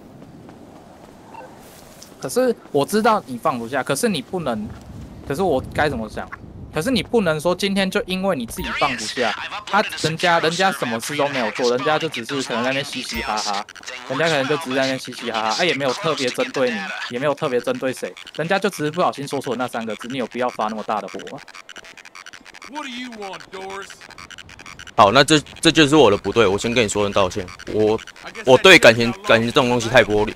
Speaker 12: 可是我知道你放不下，可是你不能，可是我该怎么想？可是你不能说今天就因为你自己放不下，他人家人家什么事都没有做，人家就只是可能在那边嘻嘻哈哈，人家可能就只是在那边嘻嘻哈哈，啊也没有特别针对你，也没有特别针对谁，人家就只是不小心说错那三个字，你有必要发那么大的火吗？
Speaker 5: What do you want, Doris?
Speaker 1: 好，那这这就是我的不对，我先跟你说声道歉。我我对感情感情这种东西太玻璃。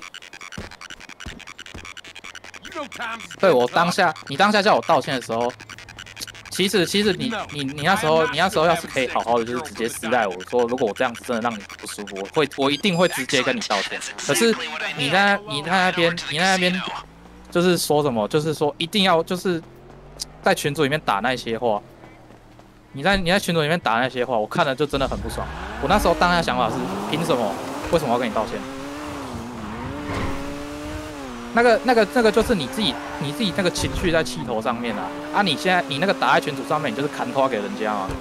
Speaker 12: 对我当下，你当下叫我道歉的时候，其实其实你你你那时候你那时候要是可以好好的，就是直接私赖我说，如果我这样子真的让你不舒服，我会我一定会直接跟你道歉。可是你在你在那边你在那边就是说什么，就是说一定要就是在群组里面打那些话。 你在你在群组里面打那些话，我看了就真的很不爽。我那时候当下想法是，凭什么？为什么要跟你道歉？那个那个那个就是你自己你自己那个情绪在气头上面啊！啊，你现在你那个打在群组上面，你就是砍花给人家啊！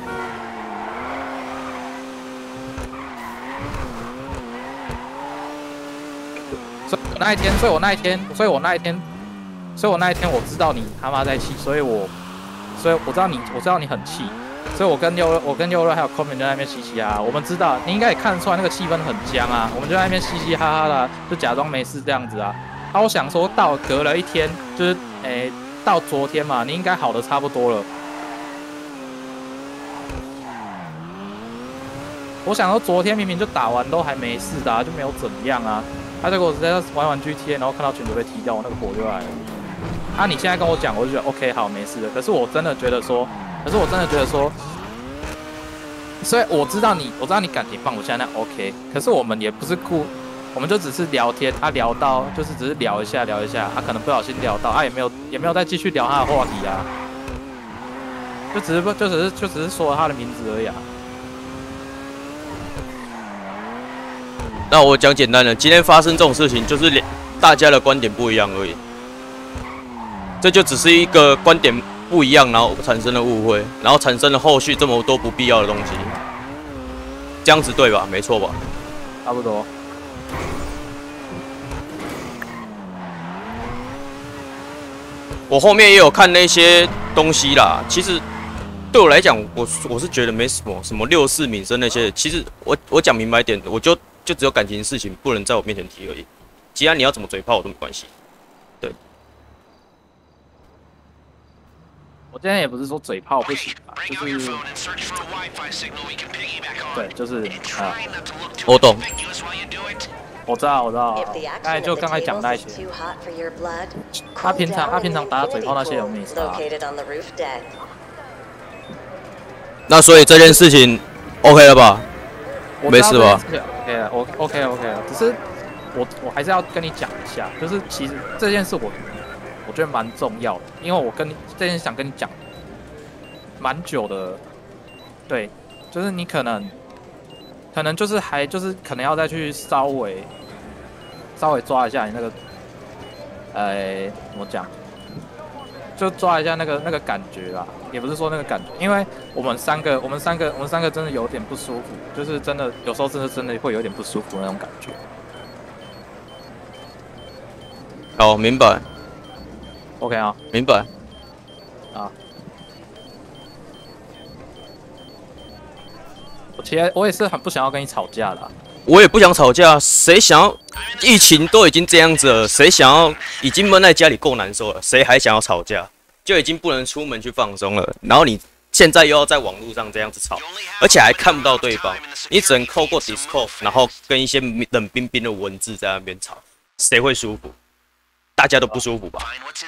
Speaker 12: 所以我那一天，所以我那一天，所以我那一天，所以我那一天我知道你他妈在气，所以我所以我知道你我知道你很气。 所以我跟优我跟优乐还有 Comin 在那边嘻嘻哈哈，我们知道你应该也看得出来那个气氛很僵啊，我们就在那边嘻嘻哈哈的，就假装没事这样子啊。啊，我想说到隔了一天，就是诶、欸、到昨天嘛，你应该好的差不多了。我想说昨天明明就打完都还没事的、啊，就没有怎么样啊。他结果在玩玩 G T A， 然后看到群主被踢掉，我那个火就来了。啊，你现在跟我讲，我就觉得 OK 好没事的。可是我真的觉得说。 可是我真的觉得说，所以我知道你，我知道你感情放不下，那 OK。可是我们也不是故，我们就只是聊天，他、啊、聊到就是只是聊一下聊一下，他、啊、可能不小心聊到，他、啊、也没有也没有再继续聊他的话题啊，就只是不就只是就只是说了他的名字而已啊。
Speaker 1: 那我讲简单的，今天发生这种事情，就是两大家的观点不一样而已，这就只是一个观点。 不一样，然后产生了误会，然后产生了后续这么多不必要的东西，这样子对吧？没错吧？
Speaker 12: 差不多。
Speaker 1: 我后面也有看那些东西啦，其实对我来讲，我我是觉得没什么什么六四敏生那些，其实我我讲明白点，我就就只有感情事情不能在我面前提而已，其他你要怎么嘴炮我都没关系。
Speaker 12: 我今天也不是说嘴炮不行啊，就是对，就是啊，
Speaker 1: 我懂，
Speaker 12: 我知道，我知道，刚才就刚才讲那些，他平常他平常打嘴炮那些有没差？
Speaker 1: 那所以这件事情 OK 了吧？没事吧
Speaker 12: ？OK 了，我 OK OK 了，只是我我还是要跟你讲一下，就是其实这件事我。 我觉得蛮重要的，因为我跟你这件事想跟你讲蛮久的， 对，就是你可能，可能就是还就是可能要再去稍微稍微抓一下你那个，呃，怎么讲？就抓一下那个那个感觉啦，也不是说那个感觉，因为我们三个，我们三个，我们三个真的有点不舒服，就是真的有时候真的真的会有点不舒服那种感觉。
Speaker 1: 好，明白。
Speaker 12: OK 啊，
Speaker 1: 明白。
Speaker 12: 啊。我其实我也是很不想要跟你吵架的、啊。
Speaker 1: 我也不想吵架，谁想要？疫情都已经这样子了，谁想要？已经闷在家里够难受了，谁还想要吵架？就已经不能出门去放松了，然后你现在又要在网络上这样子吵，而且还看不到对方，你只能透过 Discord， 然后跟一些冷冰冰的文字在那边吵，谁会舒服？大家都不舒服吧？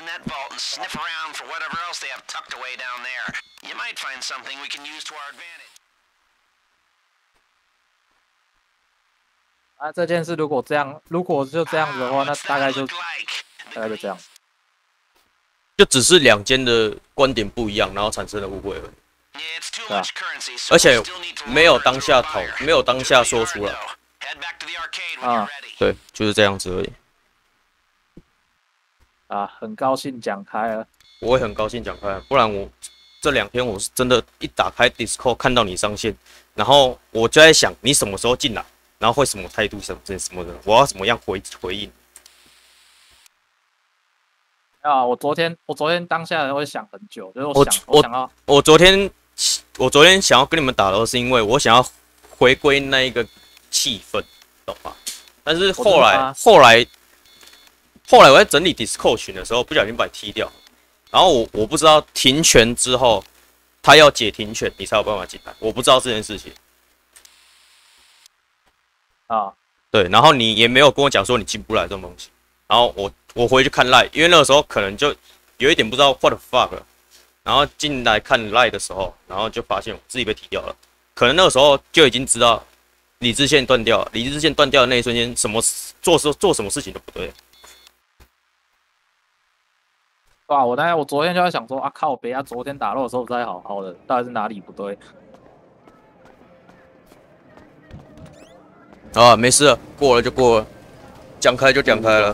Speaker 12: 啊，这件事如果这样，如果就这样子的话，那大概就大概就这样。
Speaker 1: 就只是两间的观点不一样，然后产生了误会而已。
Speaker 12: 对啊，
Speaker 1: 而且没有当下讨，没有当下说出来。
Speaker 12: 啊，
Speaker 1: 对，就是这样子而已。
Speaker 12: 啊，很高兴讲开了。
Speaker 1: 我会很高兴讲开了，不然我这两天我是真的，一打开 Discord 看到你上线，然后我就在想你什么时候进来，然后会什么态度什么什么的，我要怎么样回回应。
Speaker 12: 啊，我昨天我昨天当下会想很久，就是我想
Speaker 1: 我
Speaker 12: 我想要
Speaker 1: 我昨天我昨天想要跟你们打的是因为我想要回归那一个气氛，懂吗？但是后来后来后来我在整理 Discord 群的时候，不小心把你踢掉，然后我我不知道停权之后他要解停权，你才有办法进来，我不知道这件事情。
Speaker 12: 啊，
Speaker 1: 对，然后你也没有跟我讲说你进不来这种东西，然后我我回去看 Line， 因为那个时候可能就有一点不知道 what the fuck 了，然后进来看 Line 的时候，然后就发现我自己被踢掉了，可能那个时候就已经知道理智线断掉了，理智线断掉的那一瞬间，什么做事做什么事情都不对。
Speaker 12: 对啊，我当然我昨天就在想说啊靠北啊，昨天打肉的时候不太好好的，到底是哪里不对？
Speaker 1: 啊，没事了，过了就过了，讲开就讲开了。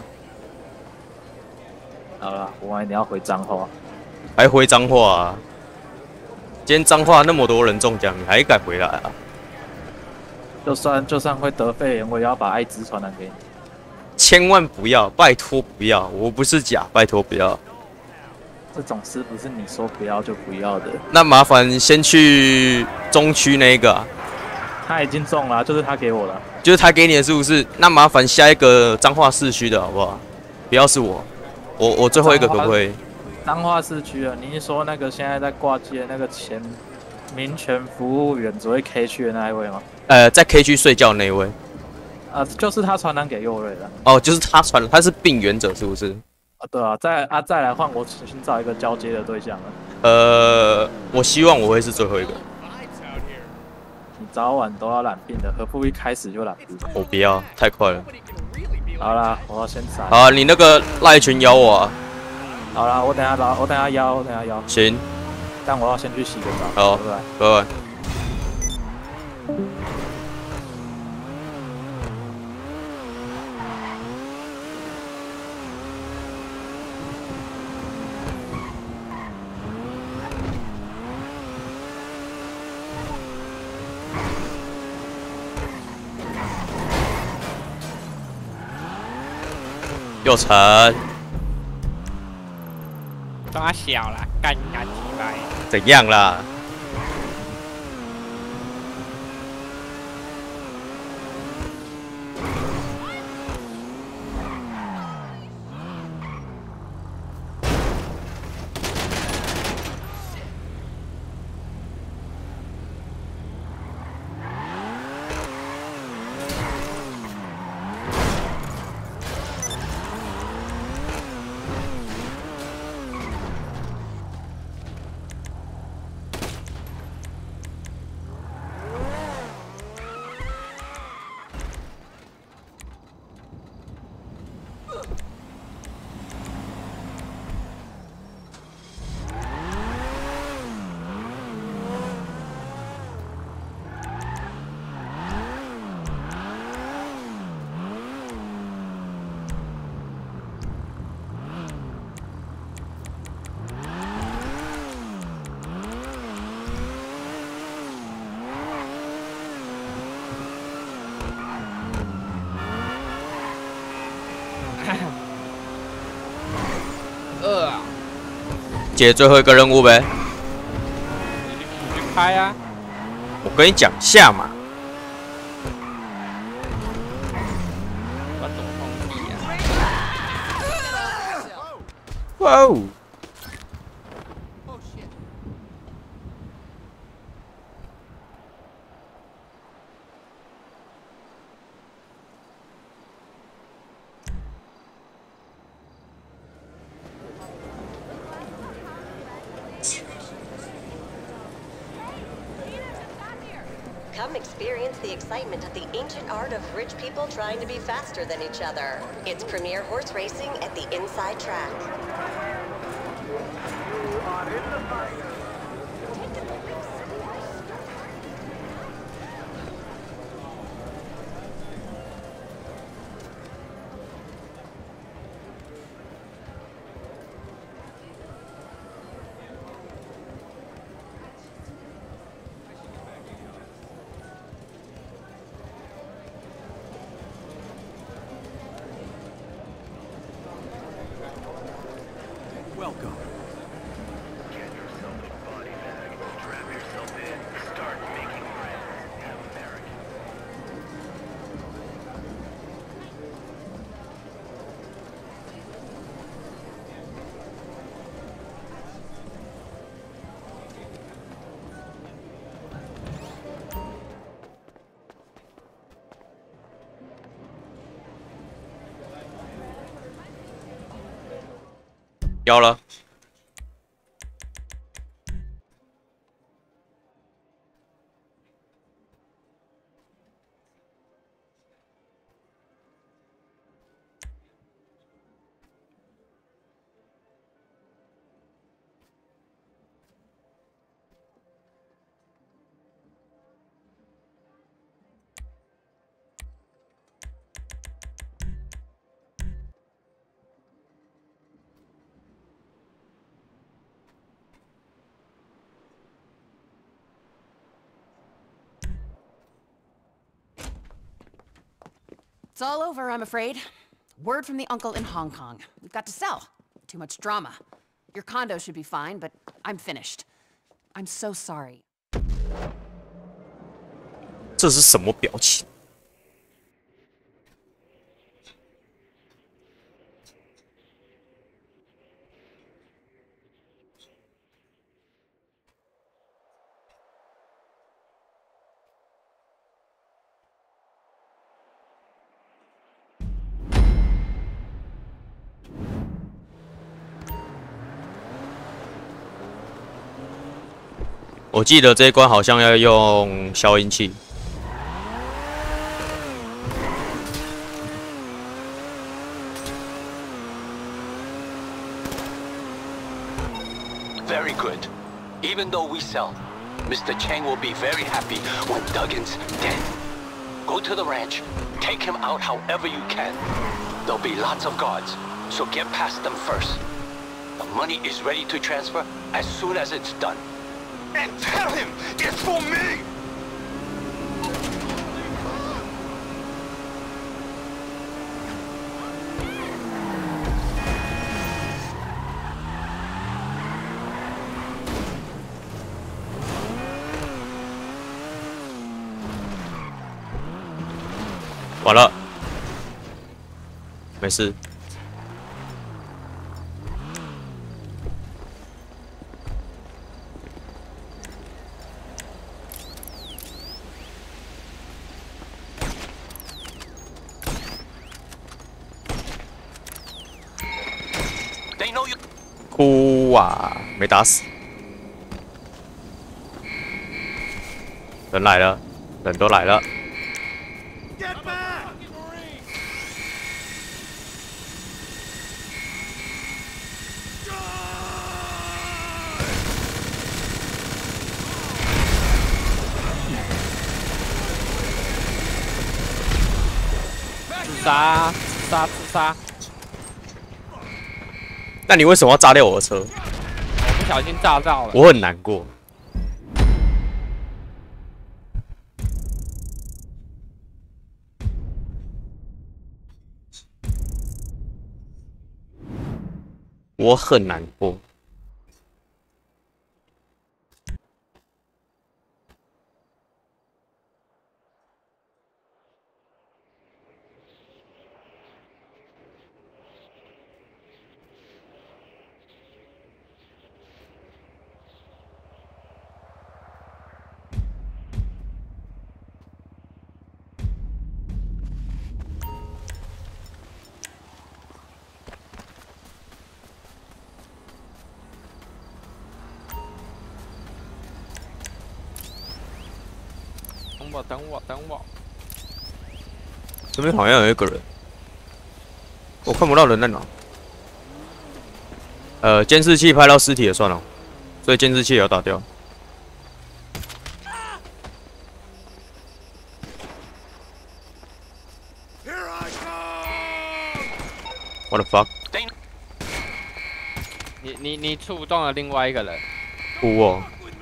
Speaker 12: 好了，我一定要回脏话，
Speaker 1: 还回脏话啊？今天脏话那么多人中奖，你还敢回来啊？
Speaker 12: 就算就算会得肺炎，我也要把艾滋传染给你。
Speaker 1: 千万不要，拜托不要，我不是假，拜托不要。
Speaker 12: 这种事不是你说不要就不要的。
Speaker 1: 那麻烦先去中区那个、啊。
Speaker 12: 他已经中了，就是他给我的。
Speaker 1: 就是他给你的，是不是？那麻烦下一个彰化市区的好不好？不要是我，我我最后一个可不可以？
Speaker 12: 彰化市区的，您说那个现在在挂机的那个前民权服务员只会 K 区的那一位吗？
Speaker 1: 呃，在 K 区睡觉的那一位。
Speaker 12: 呃，就是他传染给佑瑞的。
Speaker 1: 哦，就是他传，他是病原者，是不是？
Speaker 12: 啊，对啊，再啊再来换我寻找一个交接的对象了。
Speaker 1: 呃，我希望我会是最后一个。
Speaker 12: 你早晚都要染病的，何不一开始就染病？
Speaker 1: 我不要，太快了。
Speaker 12: 好啦，我要先闪。
Speaker 1: 好，你那个赖群邀我啊。
Speaker 12: 好啦，我等下找，我等下邀，我等下邀。
Speaker 1: 行。
Speaker 12: 但我要先去洗个澡。
Speaker 1: 好，
Speaker 12: 拜拜。
Speaker 1: 拜拜。又成，
Speaker 2: 抓小了，干干起来。
Speaker 1: 怎样啦？ 接最后一个任务呗。
Speaker 2: 你去开啊！
Speaker 1: 我跟你讲下嘛。
Speaker 2: 我怎么放屁啊？
Speaker 1: 哇哦！
Speaker 10: Come experience the excitement of the ancient art of rich people trying to be faster than each other. It's premier horse racing at the Inside Track.
Speaker 5: Welcome.
Speaker 11: Get yourself a body bag, strap yourself in, start making friends. Have American.
Speaker 1: Yo 要了。
Speaker 6: It's all over, I'm afraid. Word from the uncle in Hong Kong. We've got to sell. Too much drama. Your condo should be fine, but I'm finished. I'm so sorry.
Speaker 1: 这是什么表情？我记得这一关好像要用消音器。
Speaker 9: Very good. Even though we sell, Mister Cheng will be very happy when Duggan's dead. Go to the ranch, take him out however you can. There'll be lots of guards, so get past them first. The money is ready to transfer as soon as it's done.
Speaker 11: And tell him it's for me!
Speaker 1: "完了，没事。 哭啊！没打死，人来了，人都来了。
Speaker 2: 自杀！自杀！自杀！
Speaker 1: 那你为什么要炸掉我的车？
Speaker 2: 我不小心炸到了。
Speaker 1: 我很难过。我很难过。
Speaker 2: 我，等我，等我。
Speaker 1: 这边好像有一个人，我看不到人在哪。呃，监视器拍到尸体也算了，所以监视器也要打掉。What the fuck？
Speaker 2: 你你你触动了另外一个人。
Speaker 1: 哭哦。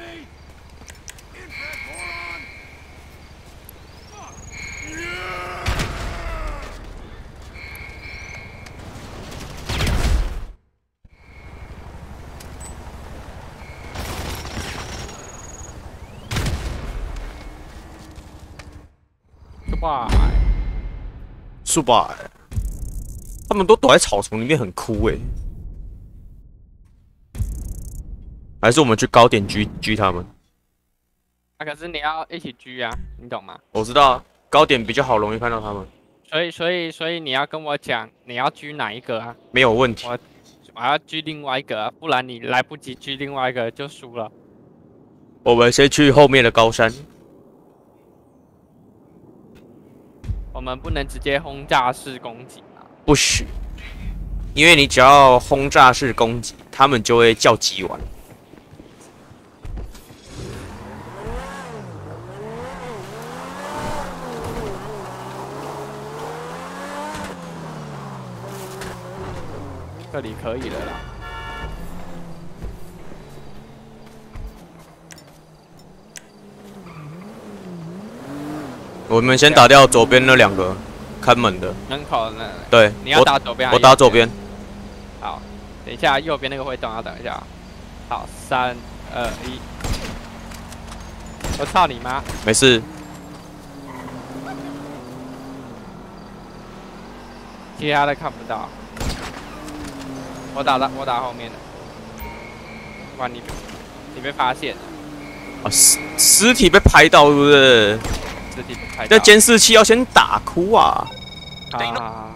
Speaker 2: 哇！
Speaker 1: 苏巴，他们都躲在草丛里面，很酷哎。还是我们去高点狙狙他们？
Speaker 2: 啊，可是你要一起狙啊，你懂吗？
Speaker 1: 我知道啊，高点比较好，容易看到他们。
Speaker 2: 所以，所以，所以你要跟我讲，你要狙哪一个啊？
Speaker 1: 没有问题。
Speaker 2: 我我要狙另外一个、啊，不然你来不及狙另外一个就输了。
Speaker 1: 我们先去后面的高山。
Speaker 2: 我们不能直接轰炸式攻击啊！
Speaker 1: 不许，因为你只要轰炸式攻击，他们就会叫击完。
Speaker 2: 这里可以了啦。
Speaker 1: 我们先打掉左边那两个看门的
Speaker 2: 门口那。
Speaker 1: 对，
Speaker 2: 你要打左边。
Speaker 1: 我打左边。
Speaker 2: 好，等一下右边那个会动，要等一下。好，三二一。我操你妈！
Speaker 1: 没事。
Speaker 2: 其他的看不到。我打到我打后面的。哇，你你被发现了。
Speaker 1: 啊，尸尸体被拍到，是不是？ 这监视器要先打哭啊！
Speaker 2: 啊，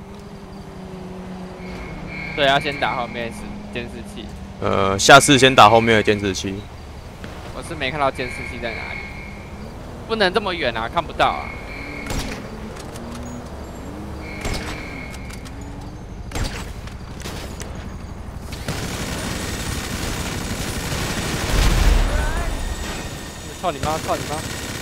Speaker 2: 对，要先打后面是监视器。
Speaker 1: 呃，下次先打后面的监视器。
Speaker 2: 我是没看到监视器在哪里，不能这么远啊，看不到啊。操你妈！操你妈！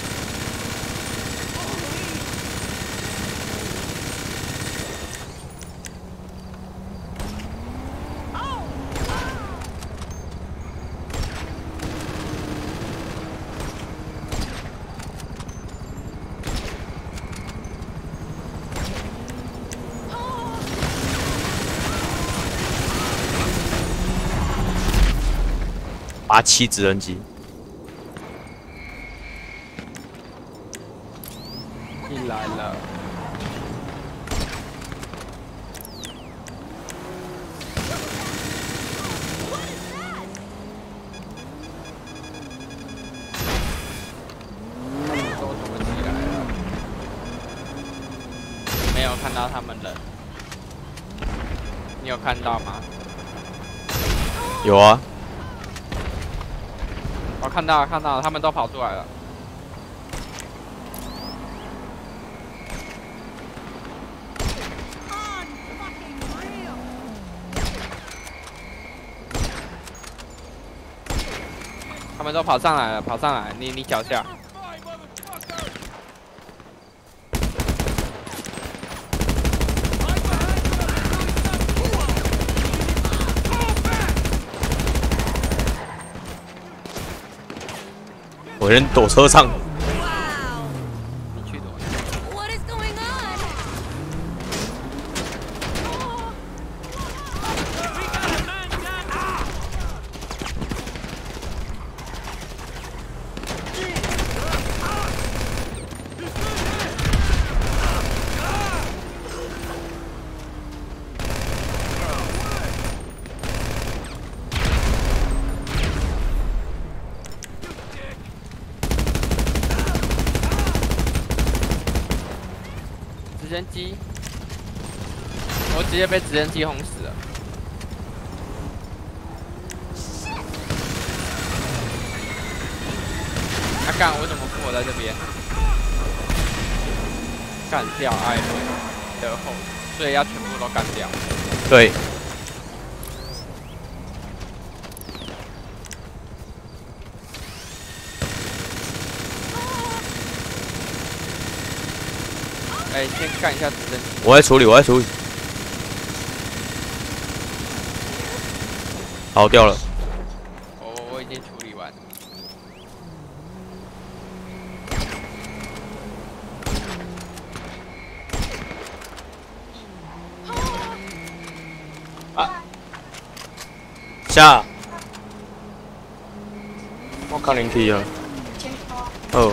Speaker 1: 八七直升机，
Speaker 2: 进来了。都躲起来了，没有看到他们人，你有看到吗？
Speaker 1: 有啊。
Speaker 2: 我看到了，看到了，他们都跑出来了。他们都跑上来了，跑上来，你你脚下。
Speaker 1: 我先躲车上。
Speaker 2: 你去躲。
Speaker 4: What is going on?
Speaker 2: 直升机，我直接被直升机轰死了。啊干！我怎么复活在这边？ 干掉艾伦的后，所以要全部都干掉。
Speaker 1: 对。
Speaker 2: 哎、欸，先干一下直升机。
Speaker 1: 我在处理，我在处理。好，掉了。
Speaker 2: 我我已经处理完。
Speaker 1: 啊！下。我看零 T 了。哦。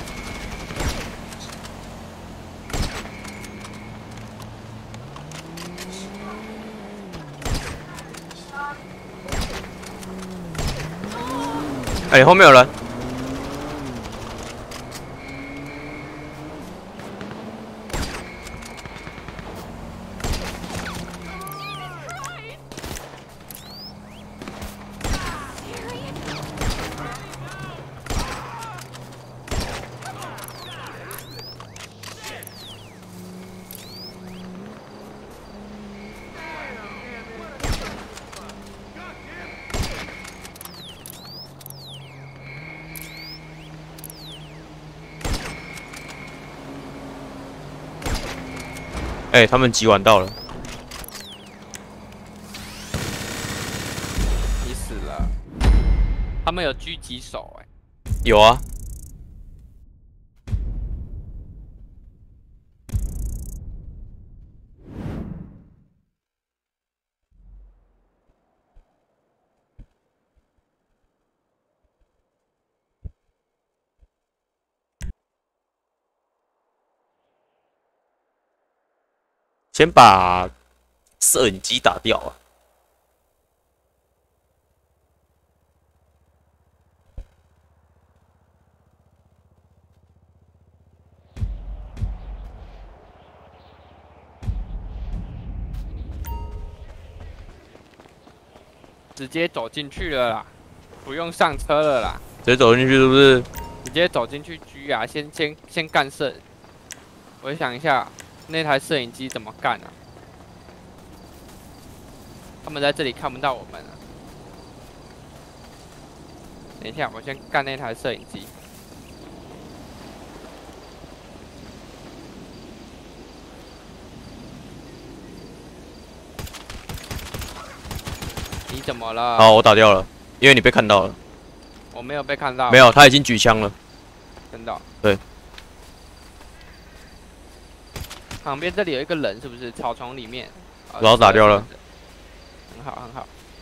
Speaker 1: 哎、欸，后面有人。哎、欸，他们集完到了。
Speaker 2: 你死了。他们有狙击手哎、欸。
Speaker 1: 有啊。先把摄影机打掉啊！
Speaker 2: 直接走进去了啦，不用上车了啦。
Speaker 1: 直接走进去是不是？
Speaker 2: 直接走进去狙啊！先先先干摄。我想一下。那台摄影机怎么干啊？他们在这里看不到我们啊。等一下，我先干那台摄影机。你怎么了？
Speaker 1: 好，我打掉了，因为你被看到了。
Speaker 2: 我没有被看到。
Speaker 1: 没有，他已经举枪了。
Speaker 2: 真的。
Speaker 1: 对。
Speaker 2: 旁边这里有一个人，是不是？草丛里面。
Speaker 1: 然后打掉了。
Speaker 2: 很好，很好。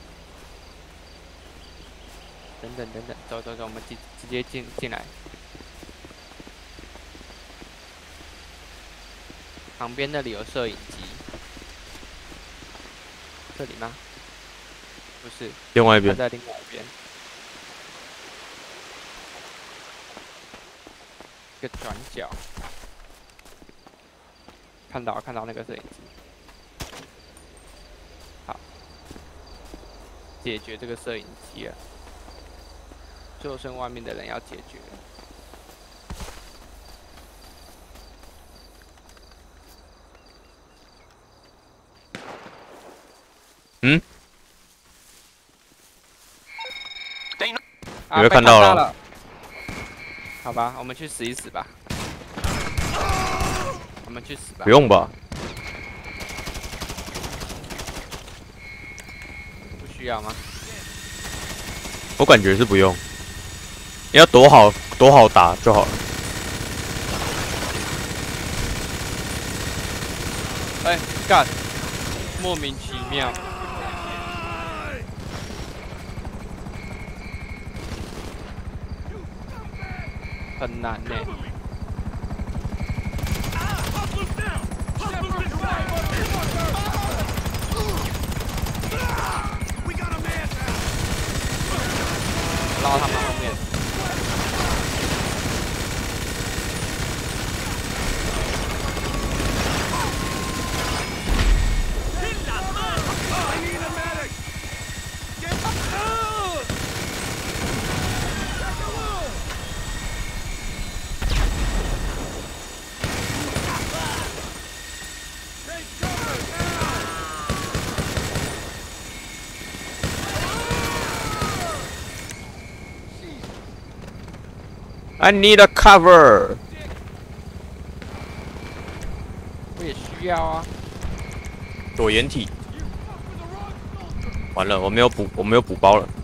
Speaker 2: 等等等等，走走走，我们直直接进进来。旁边那里有摄影机。这里吗？不是。
Speaker 1: 另外一边。
Speaker 2: 在另外一边。一个转角。看到看到那个摄影机，好，解决这个摄影机了，就剩外面的人要解决。
Speaker 1: 嗯？
Speaker 2: 啊、
Speaker 1: 有没有看到了？
Speaker 2: 了好吧，我们去死一死吧。我们去死吧！
Speaker 1: 不用吧？
Speaker 2: 不需要吗？
Speaker 1: 我感觉是不用。你要躲好躲好打就好了。
Speaker 2: 哎，干！莫名其妙。很难呢、欸。拉他们后面。
Speaker 1: I need a cover。
Speaker 2: 我也需要啊。
Speaker 1: 躲掩体。完了，我没有补，我没有补包了。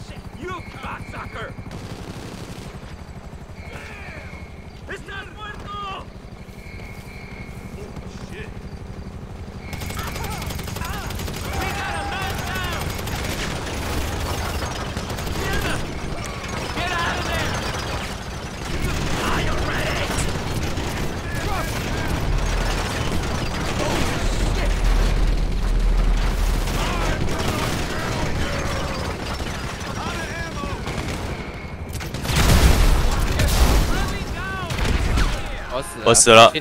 Speaker 1: 我死了，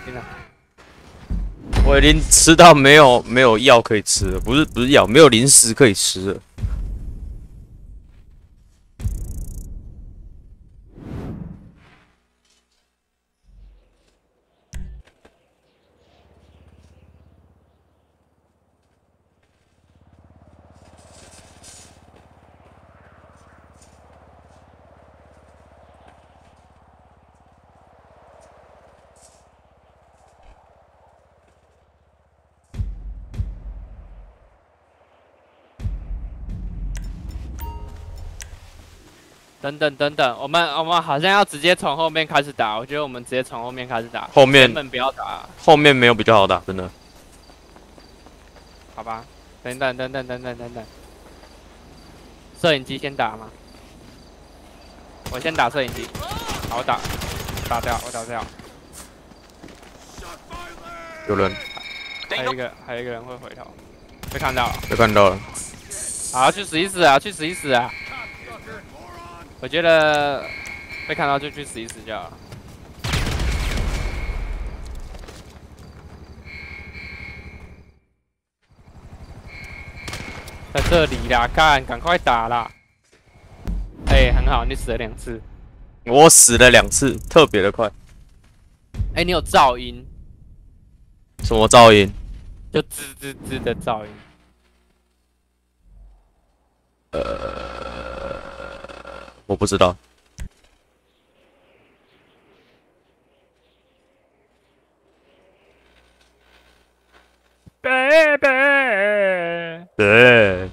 Speaker 1: 我已经吃到没有没有药可以吃了，不是不是药，没有零食可以吃了。
Speaker 2: 等等等等，我们我们好像要直接从后面开始打，我觉得我们直接从后面开始打，
Speaker 1: 后面
Speaker 2: 根本不要打，
Speaker 1: 后面没有比较好打，真的。
Speaker 2: 好吧，等等等等等等等等，摄影机先打吗？我先打摄影机，好，我打，打掉，我打掉。
Speaker 1: 有人，
Speaker 2: 还有一个还有一个人会回头，被看到了，
Speaker 1: 被看到了。
Speaker 2: 好，去死一死啊，去死一死啊！ 我觉得被看到就去死一死就好了。在这里啦，干，赶快打啦！哎、欸，很好，你死了两次。
Speaker 1: 我死了两次，特别的快。
Speaker 2: 哎、欸，你有噪音？
Speaker 1: 什么噪音？
Speaker 2: 就吱吱吱的噪音。
Speaker 1: 呃。 我不知道。
Speaker 2: baby，
Speaker 1: 对。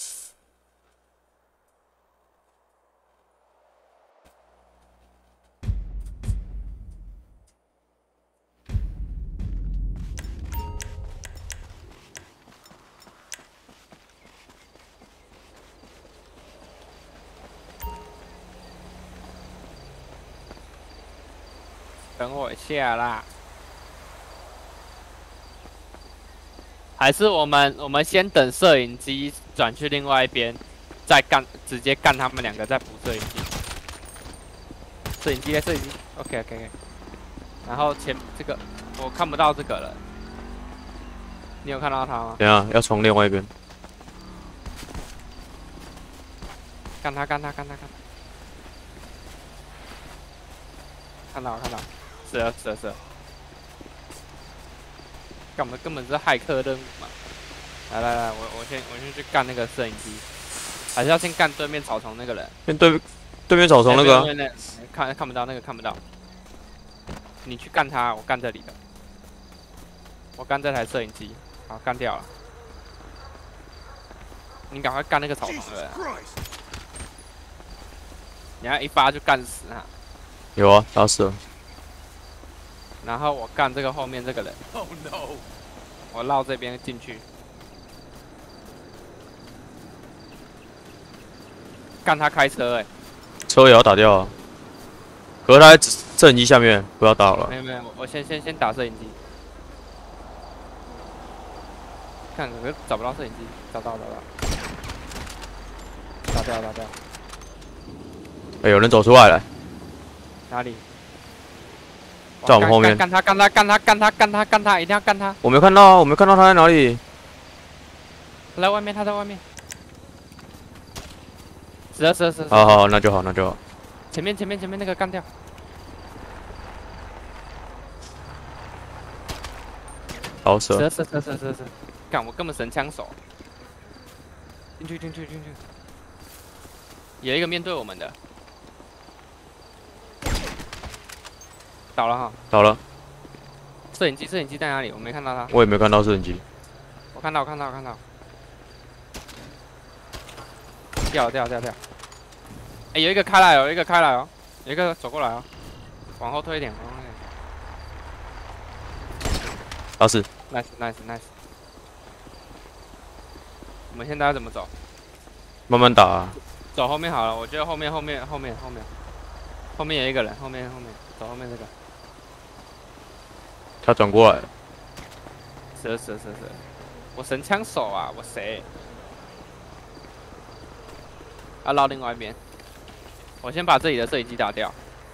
Speaker 2: 等我一下啦，还是我们我们先等摄影机转去另外一边，再干，直接干他们两个，再补摄影机。摄影机在摄影机 ，OK OK OK。然后前这个我看不到这个了，你有看到他吗？
Speaker 1: 等下要从另外一边。
Speaker 2: 干他干他干他干他，看到看到。 是啊是啊是啊，干嘛根本是骇客任务嘛！来来来，我我先我先去干那个摄影机，还是要先干对面草丛那个人？
Speaker 1: 先对对面草丛那个、啊？
Speaker 2: 对面那看看不到那个看不到，你去干他，我干这里的，我干这台摄影机，好干掉了。你赶快干那个草丛的人，你要一发就干死他。
Speaker 1: 有啊，打死了。
Speaker 2: 然后我干这个后面这个人，
Speaker 5: Oh no！
Speaker 2: 我绕这边进去，干他开车哎、欸，
Speaker 1: 车也要打掉啊。可是他在摄影机下面，不要打了。
Speaker 2: 没有没有，我先先先打摄影机，看可是找不到摄影机，找到找到，打掉打掉。
Speaker 1: 哎、欸，有人走出来了。
Speaker 2: 哪里？
Speaker 1: 在我们后面，
Speaker 2: 干他，干他，干他，干他，干他，干他，一定要干他！
Speaker 1: 我没看到，我没看到他在哪里。
Speaker 2: 他在外面，他在外面。是啊，是啊，是啊。
Speaker 1: 好好，那就好，那就好。
Speaker 2: 前面，前面，前面那个干掉。
Speaker 1: 好死。
Speaker 2: 是啊，是啊，是啊，是啊，是啊。干，我根本神枪手。进去，进去，进去。有一个面对我们的。 倒了哈。
Speaker 1: 倒了。
Speaker 2: 摄影机，摄影机在哪里？我没看到他。
Speaker 1: 我也没看到摄影机。
Speaker 2: 我看到，我看到，我看到。掉掉掉掉。哎、欸，有一个开来哦，有一个开来哦，有一个走过来哦，往后推一点，往后推一点。
Speaker 1: 老师
Speaker 2: ，nice nice nice。我们现在要怎么走？
Speaker 1: 慢慢打、啊。
Speaker 2: 走后面好了，我觉得后面后面后面后面后面有一个人，后面后面走后面这个。
Speaker 1: 他转过来了。
Speaker 2: 蛇蛇蛇蛇，我神枪手啊，我谁？要绕另外一边。我先把这里的摄影机打掉。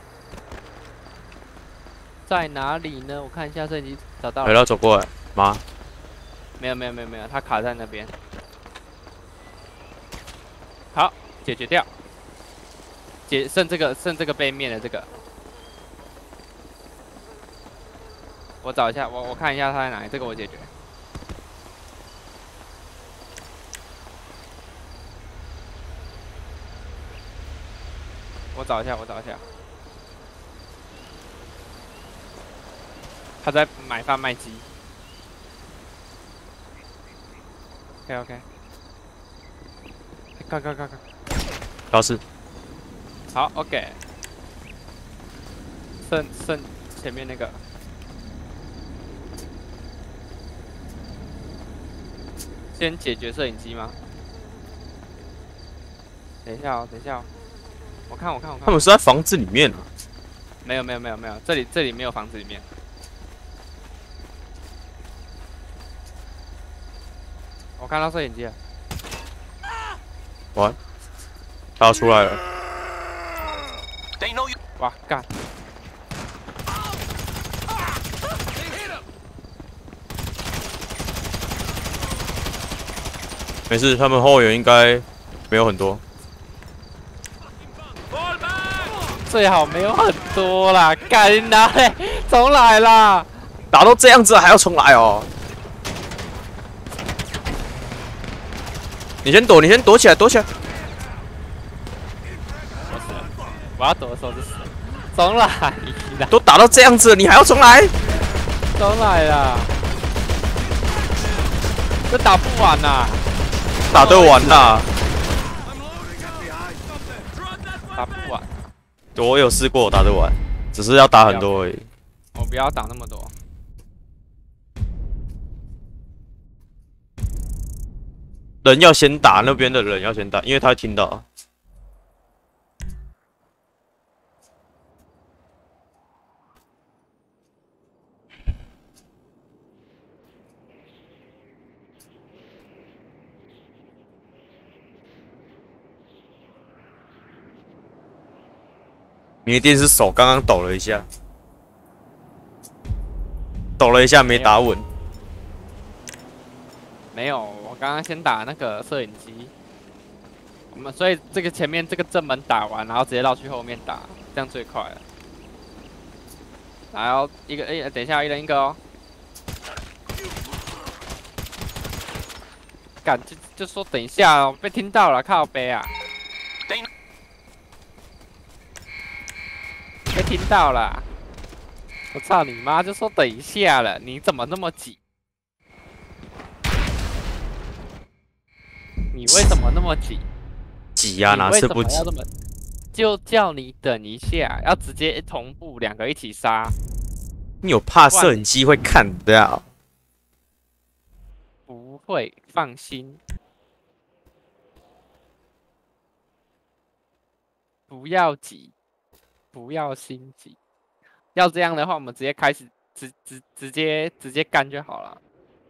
Speaker 2: 在哪里呢？我看一下摄影机，找到了。
Speaker 1: 回到走过来吗？
Speaker 2: 没有没有没有没有，他卡在那边。好，解决掉。解剩这个剩这个背面的这个。我找一下，我我看一下他在哪里，这个我解决。我找一下，我找一下。他在买贩卖机。OK OK。看看看看。
Speaker 1: 老师。
Speaker 2: 好 OK。剩剩前面那个。先解决摄影机吗？等一下哦，等一下哦。我看，我看，我看。
Speaker 1: 他们是在房子里面啊？
Speaker 2: 没有，没有，没有，没有，这里这里没有房子里面。我看到摄影机了。
Speaker 1: 完，他要出来了。
Speaker 2: 哇，干！
Speaker 1: 没事，他们后援应该没有很多。
Speaker 2: 最好没有很多啦，干你哪嘞？重来啦！
Speaker 1: 打到这样子还要重来哦？你先躲，你先躲起来，躲起来。
Speaker 2: 我死了，我要躲的时候就死了。重来啦！
Speaker 1: 都打到这样子了，你还要重来？
Speaker 2: 重来啦！这打不完呐、啊！
Speaker 1: 打得完啦！
Speaker 2: 打不完。
Speaker 1: 我有试过打得完，只是要打很多而已。
Speaker 2: 我不要打那么多。
Speaker 1: 人要先打，那边的人要先打，因为他会听到。你一定是手刚刚抖了一下，抖了一下没打稳。
Speaker 2: 没有，我刚刚先打那个摄影机。我们所以这个前面这个正门打完，然后直接绕去后面打，这样最快了。然后一个哎，等一下，一人一个哦。干就就说等一下哦，被听到了，靠背啊。被听到了，我操你妈！就说等一下了，你怎么那么急？你为什么那么急？
Speaker 1: 急呀、啊，哪次不急？
Speaker 2: 就叫你等一下，要直接同步两个一起杀。
Speaker 1: 你有怕摄影机会看到？
Speaker 2: 不会，放心。不要急。不要心急，要这样的话，我们直接开始，直直直接直接干就好了。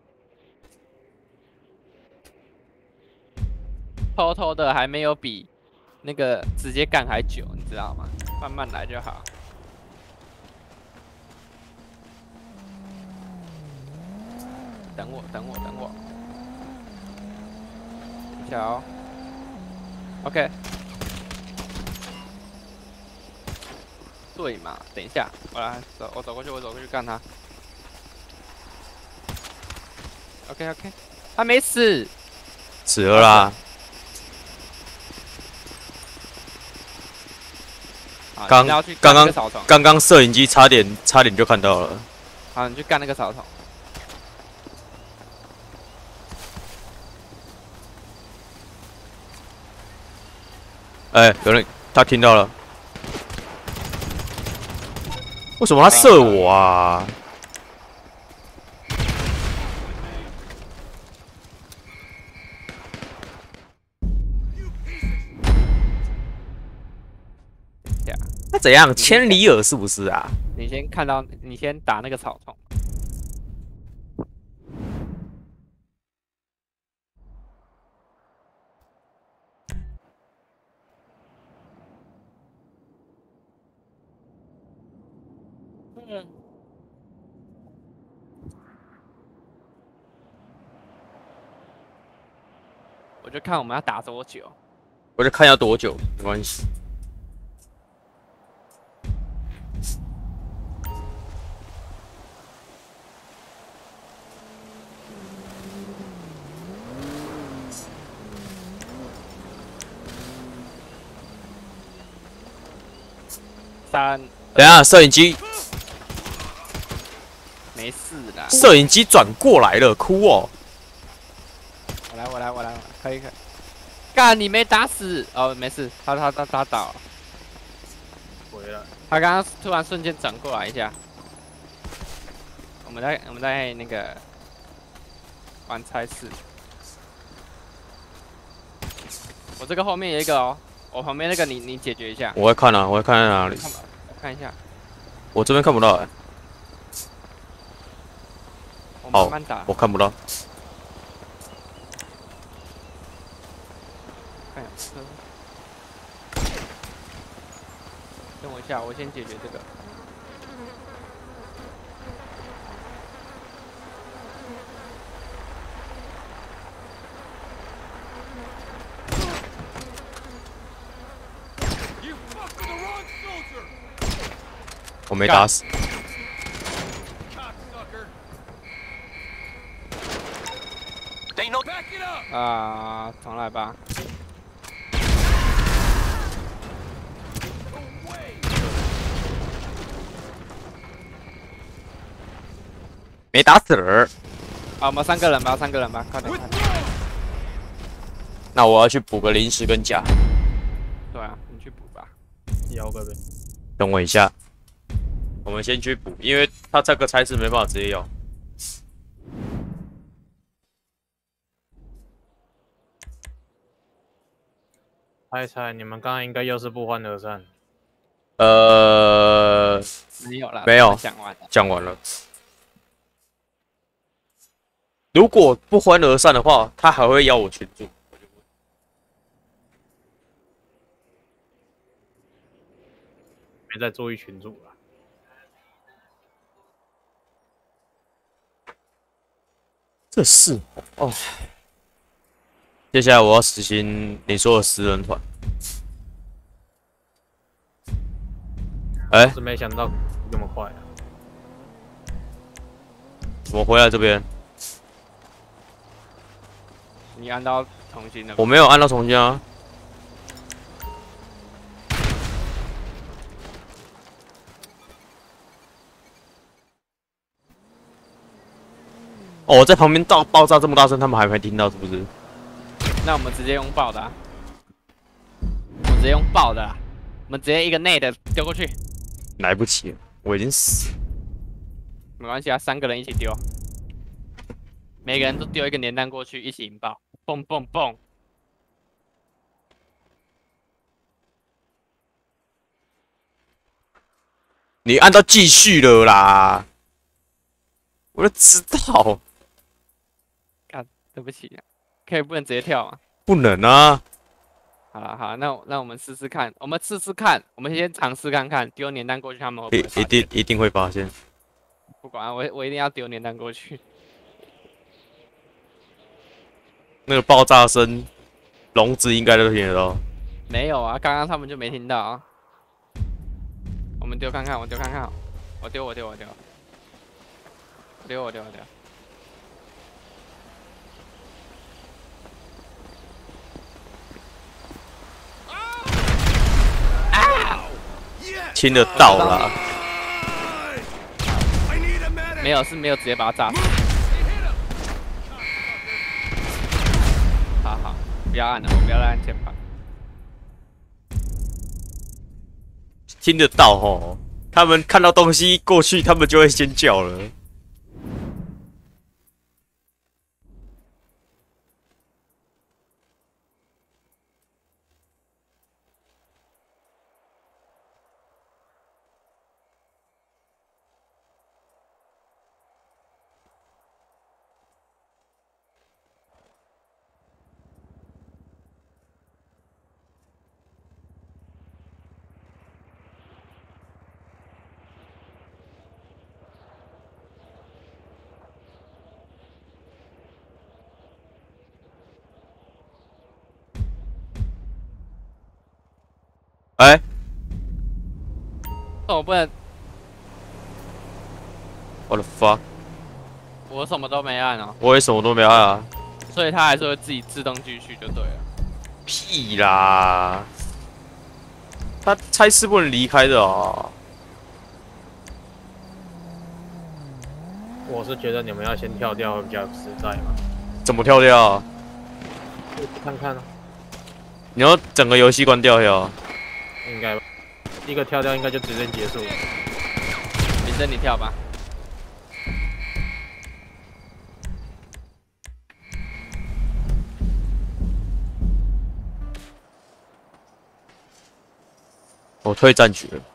Speaker 2: 偷偷的还没有比那个直接干还久，你知道吗？慢慢来就好。等我，等我，等我。等一下哦。OK。对嘛？等一下，我来走，我走过去，我走过去干他。OK OK， 他没死，
Speaker 1: 死了啦。
Speaker 2: 好，
Speaker 1: 刚
Speaker 2: 你要去
Speaker 1: 刚刚
Speaker 2: 干那个草丛。
Speaker 1: 刚刚摄影机差点差点就看到了。
Speaker 2: 好，你去干那个草丛。
Speaker 1: 哎、有人他听到了，为什么他射我啊？那怎样？千里耳是不是啊？
Speaker 2: 你先看到，你先打那个草丛。嗯。我就看我们要打多久。
Speaker 1: 我就看要多久，没关系。
Speaker 2: 三。
Speaker 1: 等一下，摄影机，
Speaker 2: 没事啦。
Speaker 1: 摄影机转过来了，哭哦。
Speaker 2: 我来，我来，我来，可以可以。干，你没打死哦，没事，他他他他倒了。
Speaker 8: 回来。
Speaker 2: 他刚刚突然瞬间转过来一下。我们在我们在那个玩猜事。我这个后面有一个哦，我旁边那个你你解决一下。
Speaker 1: 我会看啊，我会看在哪里。
Speaker 2: 我看一下。
Speaker 1: 我这边看不到哎、欸。
Speaker 2: 我慢慢打。
Speaker 1: 我看不到。
Speaker 2: 看一下。等我一下，我先解决这个。
Speaker 1: 我没打死。
Speaker 2: 啊，重来吧。
Speaker 1: 没打死人。
Speaker 2: 啊，我们三个人吧，三个人吧，快点快点。
Speaker 1: 那我要去补个零食跟甲。
Speaker 2: 对啊，你去补吧。
Speaker 8: 摇个呗。
Speaker 1: 等我一下。我们先去补，因为他这个差事没办法直接要。
Speaker 8: 猜猜你们刚刚应该又是不欢而散。
Speaker 1: 呃，
Speaker 2: 没有了，
Speaker 1: 没有，
Speaker 2: 讲完了，
Speaker 1: 讲完了。如果不欢而散的话，他还会邀我群组。
Speaker 8: 没在注意群组了。
Speaker 1: 这是哦。接下来我要实行你说的十人团。哎、欸，
Speaker 8: 是没想到这么快啊！
Speaker 1: 怎么回来这边？
Speaker 2: 你按到重新的。
Speaker 1: 我没有按到重新啊。哦，我在旁边爆爆炸这么大声，他们还没听到是不是？
Speaker 2: 那我们直接用爆的、啊，我们直接用爆的、啊，我们直接一个内的丢过去。
Speaker 1: 来不及了，我已经死了。
Speaker 2: 没关系啊，三个人一起丢，每个人都丢一个粘弹过去，一起引爆，蹦蹦蹦。
Speaker 1: 你按到继续了啦，我就知道。
Speaker 2: 干，对不起、啊，可以不能直接跳吗？
Speaker 1: 不能啊。
Speaker 2: 好了好啦，那那我们试试看，我们试试看，我们先尝试看看，丢粘弹过去，他们会不会发现？
Speaker 1: 一定一定会发现。
Speaker 2: 不管我我一定要丢粘弹过去。
Speaker 1: 那个爆炸声，笼子应该都听得到。
Speaker 2: 没有啊，刚刚他们就没听到啊。我们丢看看，我丢看看，我丢我丢我丢，我丢我丢我丢。
Speaker 1: 听得到啦。
Speaker 2: 没有，是没有直接把他炸死。好好，不要按了，我不要再按键盘。
Speaker 1: 听得到吼，他们看到东西过去，他们就会先叫了。哎、欸，
Speaker 2: 我不能，
Speaker 1: 我的 fuck，
Speaker 2: 我什么都没按哦。
Speaker 1: 我也什么都没按啊。
Speaker 2: 所以他还是会自己自动继续就对了。
Speaker 1: 屁啦！他差事不能离开的啊。
Speaker 8: 我是觉得你们要先跳掉会比较实在嘛。
Speaker 1: 怎么跳掉啊？
Speaker 8: 看看啊。
Speaker 1: 你要整个游戏关掉呀？
Speaker 8: 应该吧，一个跳掉应该就直接结束了。
Speaker 2: 林真，你跳吧。
Speaker 1: 我退战局了。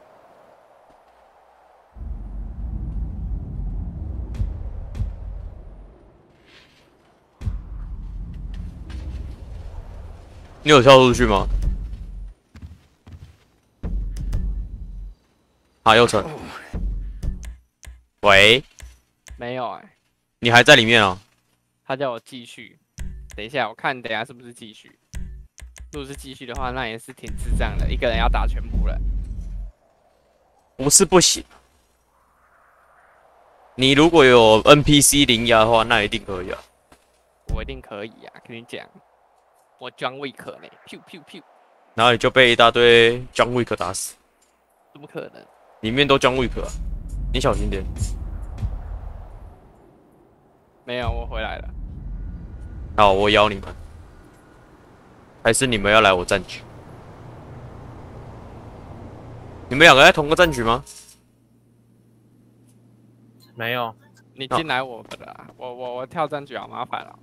Speaker 1: 你有跳出去吗？啊，右城。喂。
Speaker 2: 没有哎、欸。
Speaker 1: 你还在里面啊？
Speaker 2: 他叫我继续。等一下，我看等一下是不是继续。如果是继续的话，那也是挺智障的，一个人要打全部人。
Speaker 1: 不是不行。你如果有 N P C 零压的话，那一定可以啊。
Speaker 2: 我一定可以啊，跟你讲，我 John Wick 呢 ，pew pew pew。
Speaker 1: 然后你就被一大堆 John Wick 打死。
Speaker 2: 怎么可能？
Speaker 1: 里面都 John Wick 啊，你小心点。
Speaker 2: 没有，我回来了。
Speaker 1: 好，我邀你们。还是你们要来我战局？你们两个在同个战局吗？
Speaker 8: 没有。
Speaker 2: 你进来我的啦，我我我跳战局好麻烦了。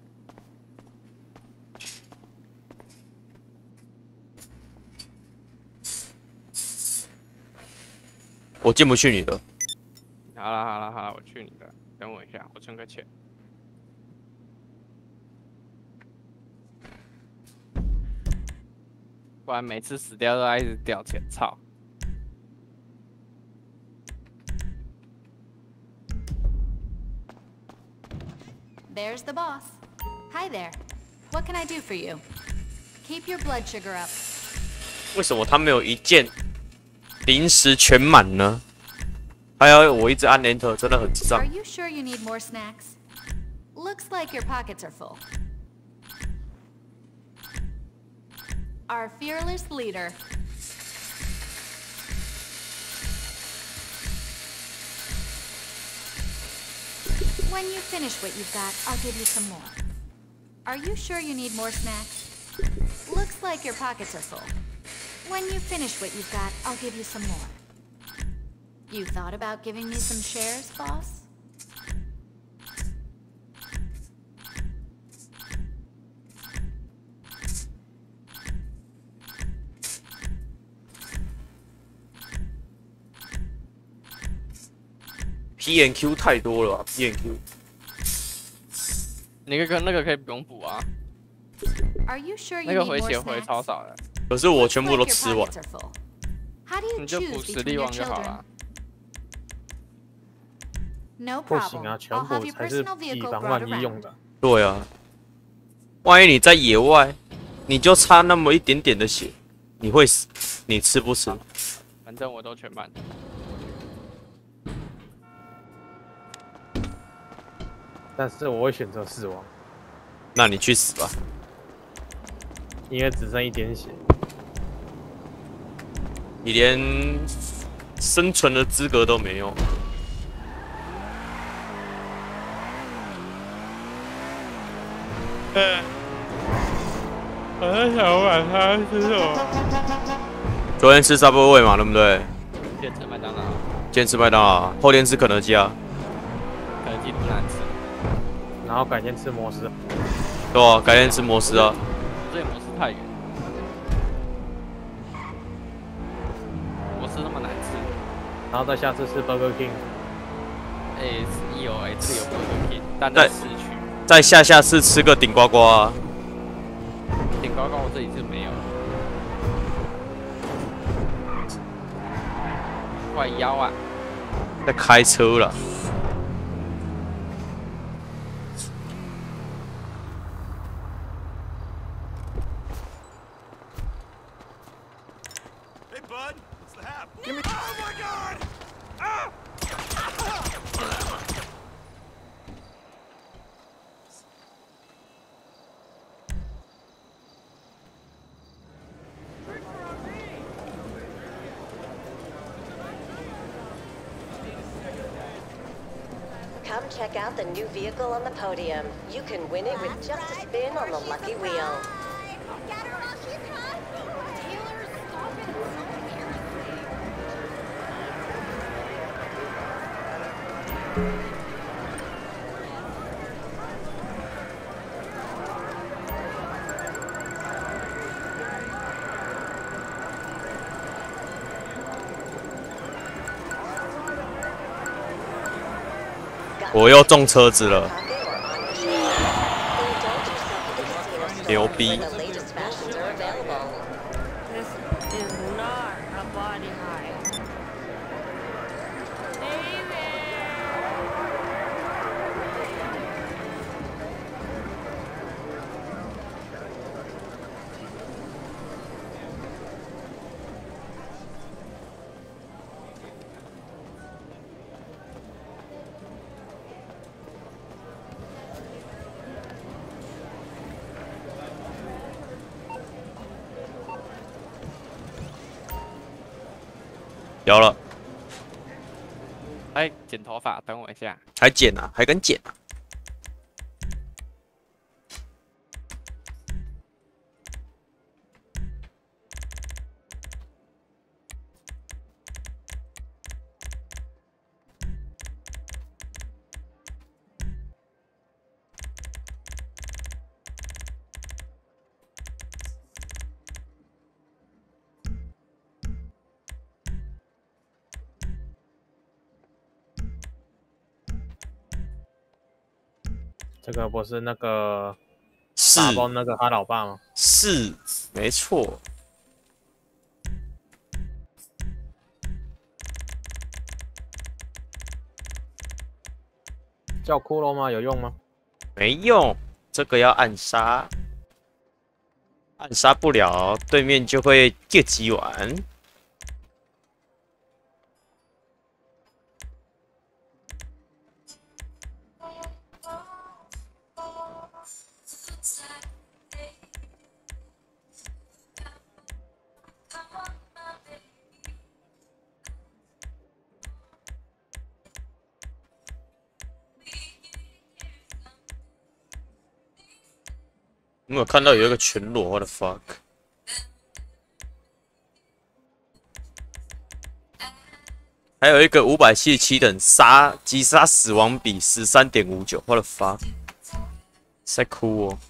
Speaker 1: 我进不去你的。
Speaker 2: 好了好了好了，我去你的，等我一下，我存个钱。不然每次死掉都要一直掉钱，操！
Speaker 3: There's the boss. Hi there. What can I do for you? Keep your blood sugar up.
Speaker 1: 为什么他没有一键临时全满呢？还有我一直按 Enter， 真的很智障。
Speaker 3: Are you sure you need more snacks? Looks like your pockets are full. Our fearless leader. When you finish what you've got, I'll give you some more. Are you sure you need more snacks? Looks like your pockets are full. When you finish what you've got, I'll give you some more. You thought about giving me some shares, boss?
Speaker 1: P N Q 太多了吧 ，P N Q。
Speaker 2: 那个那个可以不用补啊。
Speaker 3: Are you sure you
Speaker 2: 那个
Speaker 3: need
Speaker 2: 回
Speaker 3: more
Speaker 2: 血回
Speaker 3: snacks?
Speaker 2: 超少的。
Speaker 1: 可是我全部都
Speaker 3: Looks
Speaker 1: 吃
Speaker 3: like
Speaker 1: 完
Speaker 3: your。pockets are full. How do you
Speaker 2: 你就
Speaker 3: choose
Speaker 2: 补实
Speaker 3: between
Speaker 2: 力
Speaker 3: your
Speaker 2: 王就好
Speaker 3: children?
Speaker 2: 了。
Speaker 3: No
Speaker 8: 不行
Speaker 3: problem.
Speaker 8: 啊，全
Speaker 3: I'll have
Speaker 8: 补
Speaker 3: your
Speaker 8: 才是
Speaker 3: personal
Speaker 8: 以
Speaker 3: vehicle
Speaker 8: 防
Speaker 3: brought
Speaker 8: 万一
Speaker 3: around.
Speaker 8: 用的。
Speaker 1: 对啊，万一你在野外，你就差那么一点点的血，你会死，你吃不吃？
Speaker 2: 反正我都全满。
Speaker 8: 但是我会选择死亡，
Speaker 1: 那你去死吧，
Speaker 8: 因为只剩一点血。
Speaker 1: 你连生存的资格都没有。
Speaker 2: 嗯，我在想晚餐吃什么？
Speaker 1: 昨天吃 Subway 嘛，对不对？
Speaker 2: 今天吃麦当劳。
Speaker 1: 今天吃麦当劳，后天吃肯德基啊。
Speaker 2: 肯德基不难吃。
Speaker 8: 然后改天吃摩斯。
Speaker 1: 对啊，改天吃摩斯啊。
Speaker 2: 这里摩斯太远。摩斯那么难吃。
Speaker 8: 然后再下次吃 Burger King。
Speaker 2: 哎，有哎，这里有 Burger King，但在市区。
Speaker 1: 再下下次吃个顶呱呱啊。
Speaker 2: 顶呱呱我这里是没有。快腰啊！
Speaker 1: 在开车了。
Speaker 5: Hey, bud, what's the hap? Give me. Oh my God! Ah!
Speaker 10: Come check out the new vehicle on the podium. You can win it with just a spin on the lucky wheel. Got
Speaker 1: 我又中车子了，
Speaker 10: pocket or on your shoulder. Then don't yourself at the casino store
Speaker 1: 牛
Speaker 10: where
Speaker 1: 逼！
Speaker 10: the latest fashions are available.
Speaker 13: This is not a body high. Hey there!
Speaker 1: 有了，
Speaker 2: 哎，剪头发，等我一下。
Speaker 1: 还剪啊，还敢剪啊？
Speaker 8: 这个不是那个
Speaker 1: 是
Speaker 8: 大包那个他老爸吗？
Speaker 1: 是，没错。
Speaker 8: 叫骷髅吗？有用吗？
Speaker 1: 没用，这个要暗杀，暗杀不了，对面就会借机玩。你有没有看到有一个全裸？我的 fuck！ 还有一个五百七十七等杀击杀死亡比十三点五九，我的 fuck！ 在哭哦！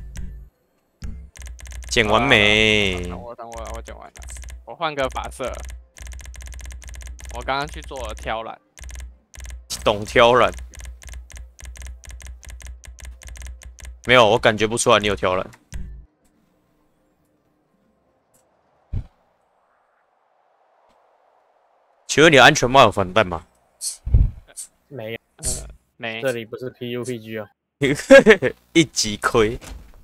Speaker 1: 剪完没？
Speaker 2: 等我等我我剪完了，我换个发色。我刚刚去做了挑染，
Speaker 1: 懂挑染？没有，我感觉不出来你有挑染。请问你安全帽有防弹吗？
Speaker 8: 没有，
Speaker 2: 呃，没。
Speaker 8: 这里不是 P U P G 啊。
Speaker 1: 一级亏。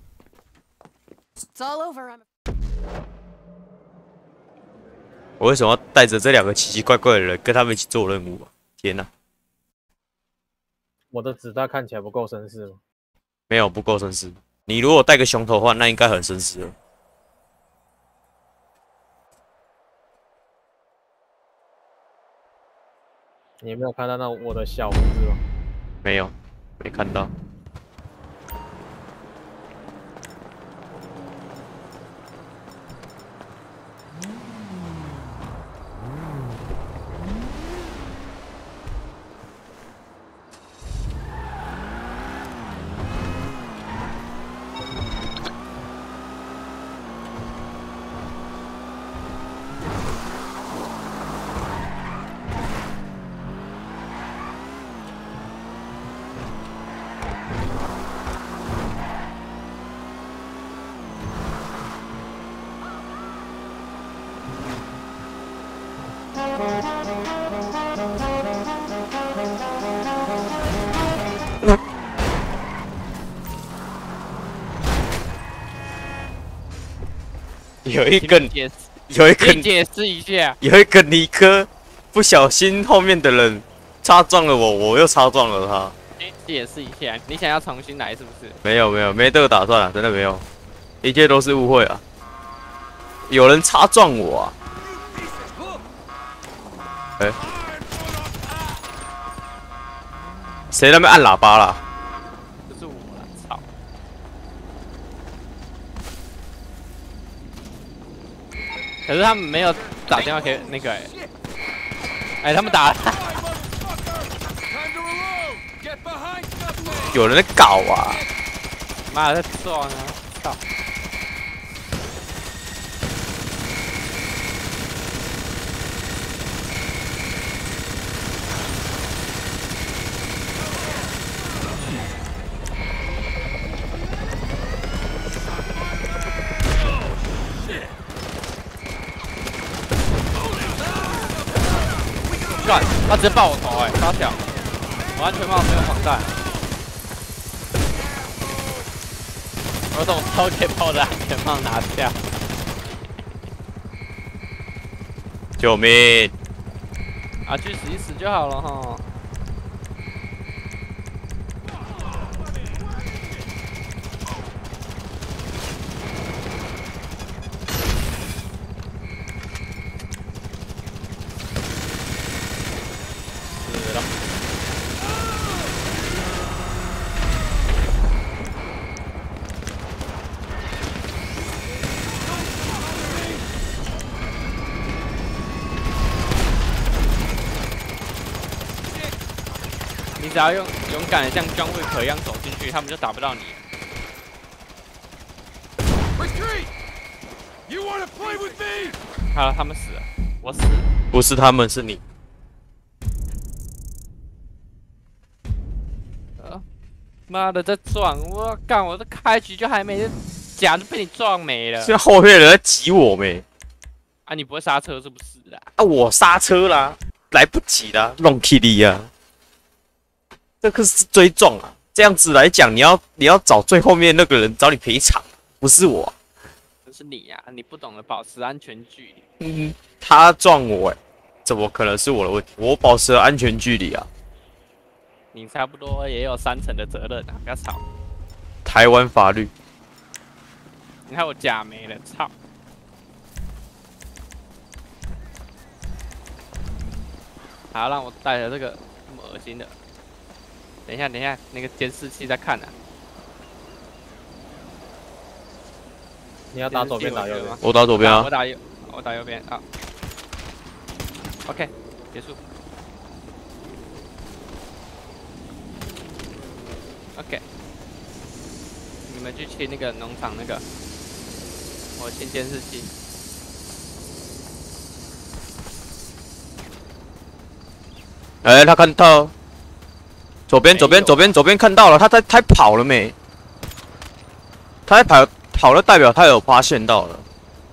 Speaker 6: It's all over. I'm
Speaker 1: 我为什么要带着这两个奇奇怪怪的人跟他们一起做任务啊？天哪！
Speaker 8: 我的子弹看起来不够绅士吗？
Speaker 1: 没有，不够绅士。你如果带个熊头的话，那应该很绅士了。
Speaker 8: 你没有看到那我的小胡子吗？
Speaker 1: 没有，没看到。有一个，有一个，
Speaker 2: 解释一下，
Speaker 1: 有一个尼克不小心后面的人擦撞了我，我又擦撞了他。
Speaker 2: 解释一下，你想要重新来是不是？
Speaker 1: 没有没有，没这个打算啊，真的没有，一切都是误会啊！有人擦撞我啊！哎、欸，谁在那边按喇叭啦？
Speaker 2: 就是我啦，操！可是他们没有打电话给那个哎、欸，哎、欸，他们打了。
Speaker 1: 有人在搞啊！
Speaker 2: 妈的，在撞啊！操！干！他直接爆我头哎、欸，超屌！我安全帽没有防弹。我怎么偷可以把我的安全帽拿掉？
Speaker 1: 救命！
Speaker 2: 啊，去死一死就好了哈。死了。你只要用勇敢的像John Wick一样走进去，他们就打不到你。好了，他们死了，我死了。
Speaker 1: 不是他们，是你。
Speaker 2: 啊！妈的，在撞我！干，我这开局就还没，甲就被你撞没了。
Speaker 1: 是后面人在挤我没？
Speaker 2: 啊，你不会刹车是不是啦？
Speaker 1: 啊，我刹车啦，来不及啦，弄 K D 啊！这个是追撞啊！这样子来讲，你要你要找最后面那个人找你赔偿，不是我、啊。
Speaker 2: 这是你呀、啊，你不懂得保持安全距离。
Speaker 1: 嗯，他撞我、欸，怎么可能是我的问题？我保持了安全距离啊。
Speaker 2: 你差不多也有三成的责任啊！不要吵。
Speaker 1: 台湾法律。
Speaker 2: 你看我甲没了，操！好，让我带着这个这么恶心的。等一下，等一下，那个监视器在看呢、啊。
Speaker 8: 你要打左边打右边？
Speaker 1: 我打左边啊。
Speaker 2: 我打右，我打右边啊。OK， 结束。OK， 你们去清那个农场那个，我清监视器。
Speaker 1: 哎、欸，他看到。左边，左边，左边，左边看到了，他在他跑了没？他在跑跑了，代表他有发现到了。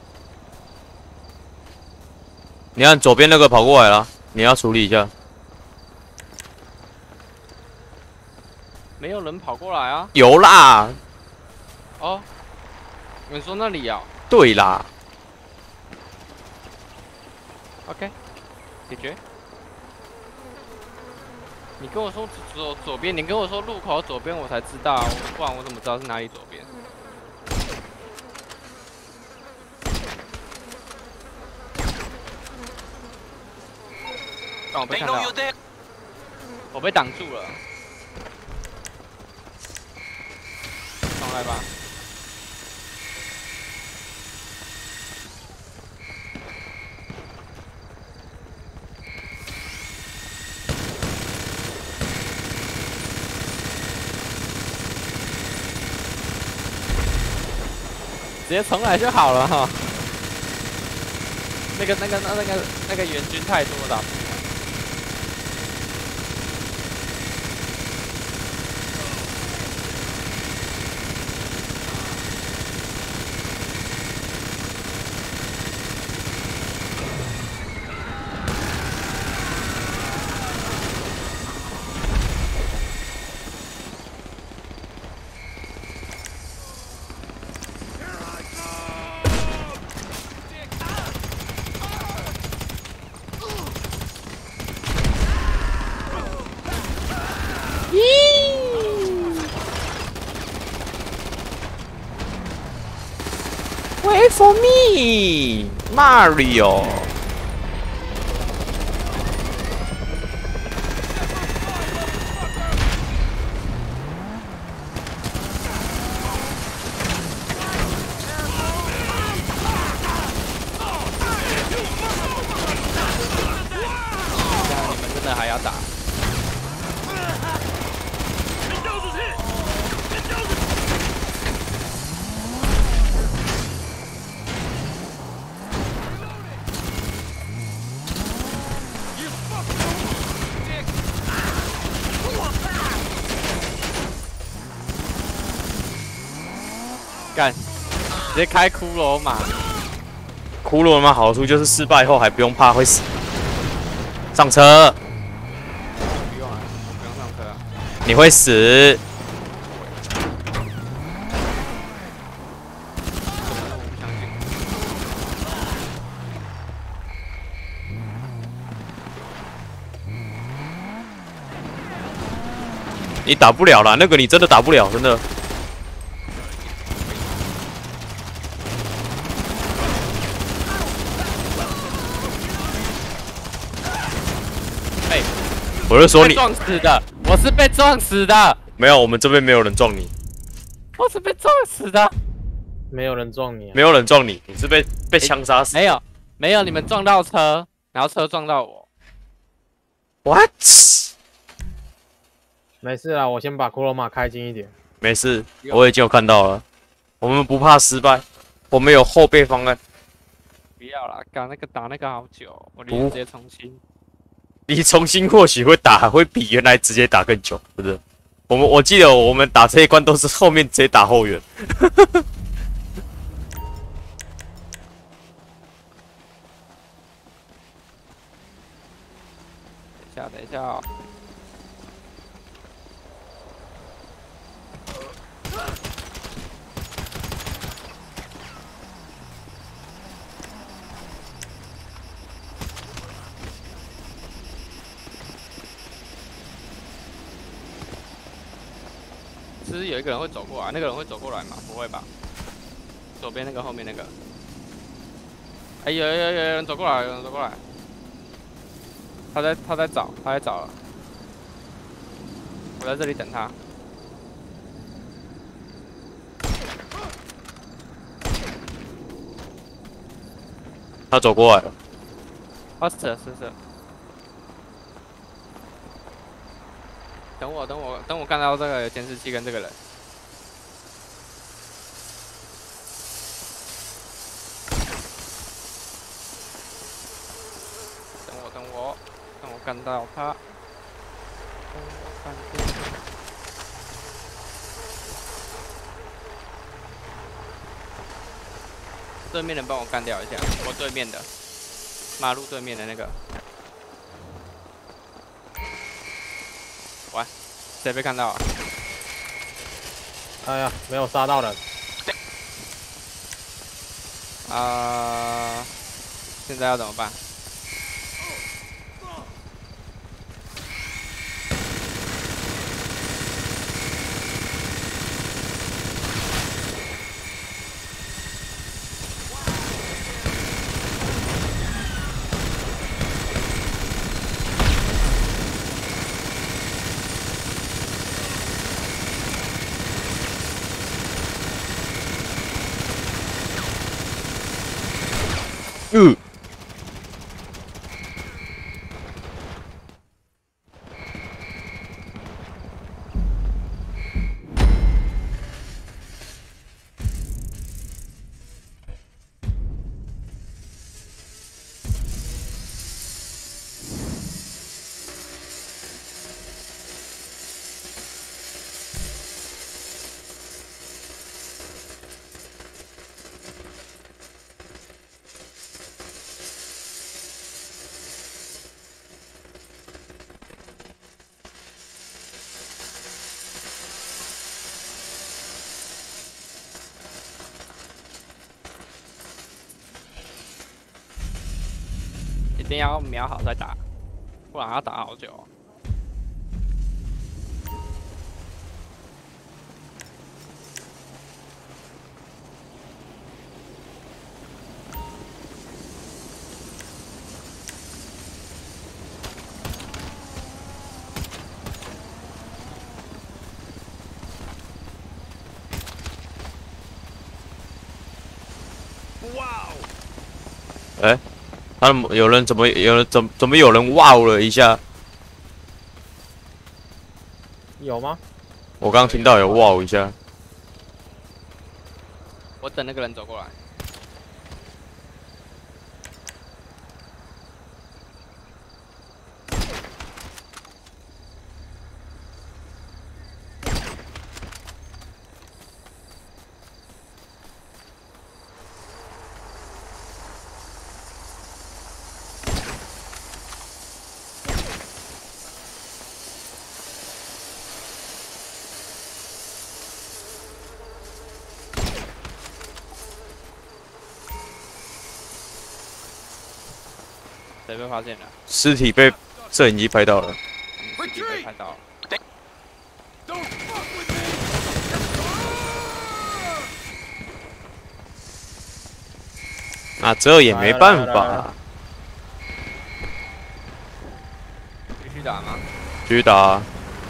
Speaker 1: 你看左边那个跑过来了，你要处理一下。
Speaker 2: 没有人跑过来啊？
Speaker 1: 有啦。
Speaker 2: 哦，你说那里啊？
Speaker 1: 对啦。
Speaker 2: OK， 解决。你跟我说左左边，你跟我说路口左边，我才知道，不然我怎么知道是哪里左边？刚我被看到。 我被挡住了，重来吧。直接重来就好了哈。那个、那个、那、那个、那个援军太多了。
Speaker 1: Wait for me, Mario.
Speaker 2: 你们真的还要打？ 干，直接开骷髅马。
Speaker 1: 骷髅马好处就是失败后还不用怕会死。上车。
Speaker 2: 不用啊，不用上车啊。
Speaker 1: 你会死。你打不了啦，那个你真的打不了，真的。 我是说你
Speaker 2: 撞死的，我是被撞死的。
Speaker 1: 没有，我们这边没有人撞你。
Speaker 2: 我是被撞死的，
Speaker 8: 没有人撞你、啊，
Speaker 1: 没有人撞你，你是被被枪杀死。
Speaker 2: 没有，没有，你们撞到车，然后车撞到我。
Speaker 1: What？
Speaker 8: 没事啦，我先把骷髅马开近一点。
Speaker 1: 没事，我已经有看到了。我们不怕失败，我们有后备方案。
Speaker 2: 不要啦，打那个打那个好久，我直接重新。
Speaker 1: 你重新或许会打，会比原来直接打更久，是不是？我们我记得我们打这一关都是后面直接打后援。
Speaker 2: 等一下，等一下哦。其实有一个人会走过来，那个人会走过来吗？不会吧？左边那个，后面那个。哎，有有有有人走过来，有人走过来。他在他在找，他在找了。我在这里等他。
Speaker 1: 他走过来了。
Speaker 2: 啊，是是是。 等我，等我，等我看到这个监视器跟这个人。等我，等我，等我看到他。等我看见。对面人帮我干掉一下，我对面的，马路对面的那个。 喂，谁被看到啊？
Speaker 8: 哎呀，没有杀到人。
Speaker 2: 啊、呃，现在要怎么办？
Speaker 1: 嗯。
Speaker 2: 一定要瞄好再打，不然要打好久、哦。
Speaker 1: 哎、欸，他们有人怎么有人怎怎么有人哇了一下？
Speaker 8: 有吗？
Speaker 1: 我刚刚听到有哇一下。
Speaker 2: 我等那个人走过来。谁被发现了？
Speaker 1: 尸体被摄影机拍到了。
Speaker 2: 尸体被拍到了。
Speaker 1: 那这也没办法。
Speaker 2: 继续打吗？
Speaker 1: 继续打、啊。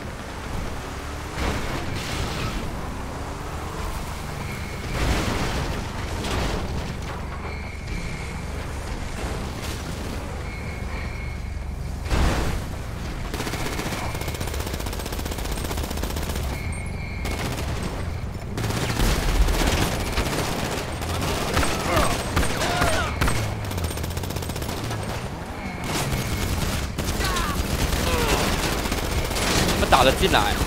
Speaker 2: 打得进来。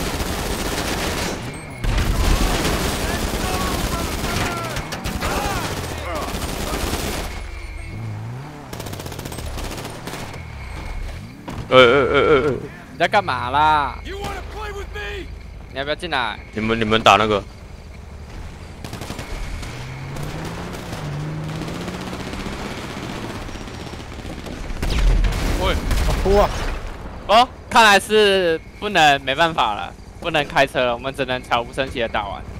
Speaker 1: 呃呃呃呃呃！
Speaker 2: 你在干嘛啦？你要不要进来？
Speaker 1: 你们你们打那个。
Speaker 2: 喂，
Speaker 8: 哭啊！
Speaker 2: 哦，看来是不能，没办法了，不能开车了，我们只能悄无声息的打完。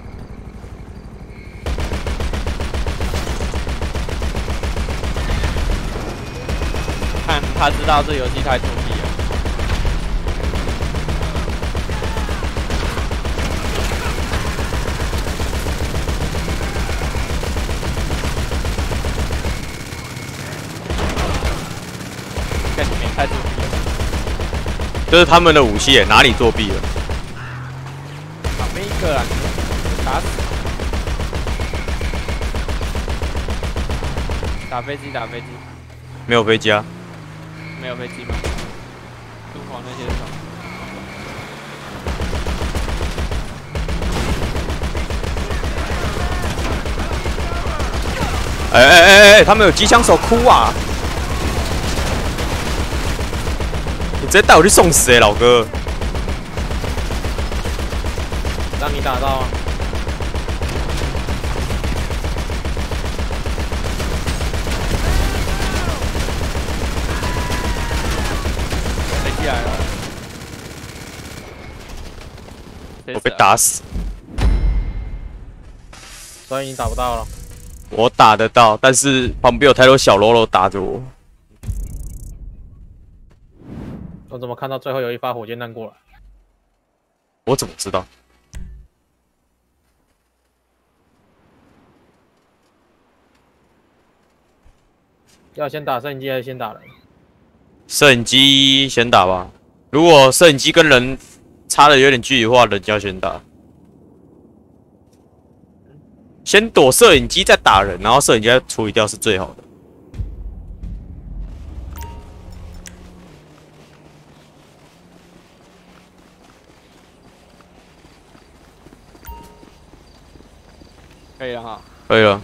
Speaker 2: 看他知道这游戏太作弊了。看你没太作弊。
Speaker 1: 这是他们的武器耶，哪里作弊了？
Speaker 2: 旁边一个啊，打死！打飞机，打飞机。
Speaker 1: 没有飞机啊？
Speaker 2: 没有飞机吗？路旁那些是什么？
Speaker 1: 哎哎哎哎，他们有机枪手哭啊！你直接带我去送死哎、欸，老哥！
Speaker 8: 让你打到啊！
Speaker 2: 飞机来了，
Speaker 1: 我被打死。
Speaker 8: 所以你打不到了。
Speaker 1: 我打得到，但是旁边有太多小喽啰打着我。
Speaker 8: 我怎么看到最后有一发火箭弹过来？
Speaker 1: 我怎么知道？
Speaker 8: 要先打摄影机还是先打人？
Speaker 1: 摄影机先打吧。如果摄影机跟人差的有点距离的话，人就要先打。先躲摄影机再打人，然后摄影机再处理掉是最好的。
Speaker 2: 可以了哈。
Speaker 1: 可以了。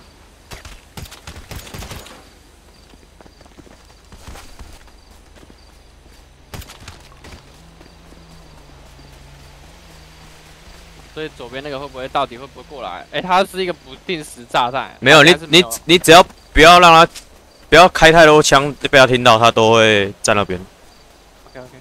Speaker 2: 所以左边那个会不会到底会不会过来？哎、欸，它是一个不定时炸弹。
Speaker 1: 没有，你你你只要不要让他不要开太多枪，被他听到，他都会在那边。
Speaker 2: OK OK。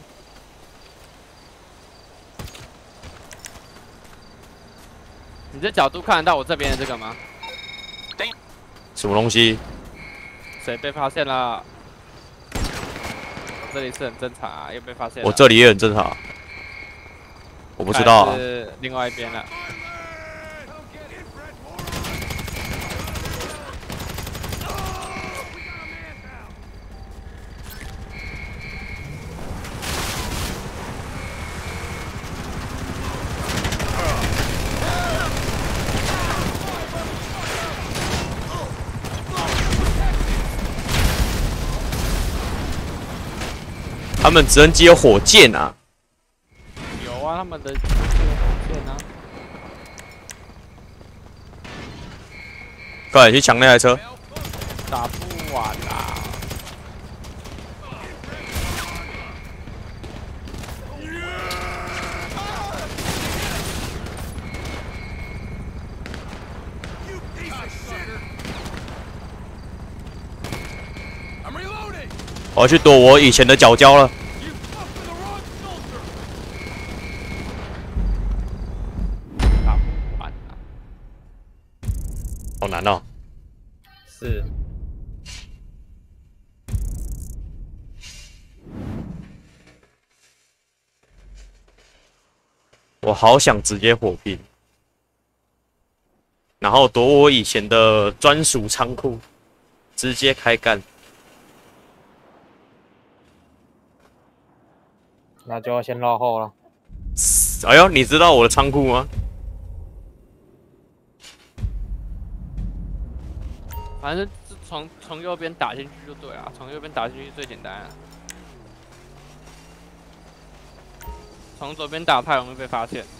Speaker 2: 你这角度看得到我这边的这个吗？
Speaker 1: 什么东西？
Speaker 2: 谁被发现了？我这里是很正常啊，又被发现了。
Speaker 1: 我这里也很正常。我不知道啊。
Speaker 2: 是另外一边了。
Speaker 1: 他们直升机有火箭啊！
Speaker 2: 有啊，他们的有火箭啊！
Speaker 1: 快点去抢那台车！
Speaker 2: 打不完啦！
Speaker 1: 我要去躲我以前的脚胶了。
Speaker 2: 打不完啊！
Speaker 1: 好难哦。
Speaker 8: 是。
Speaker 1: 我好想直接火拼，然后躲我以前的专属仓库，直接开干。
Speaker 8: 那就要先绕后了。
Speaker 1: 哎呦，你知道我的仓库吗？
Speaker 2: 反正是从从右边打进去就对了，从右边打进去最简单了。从左边打太容易被发现。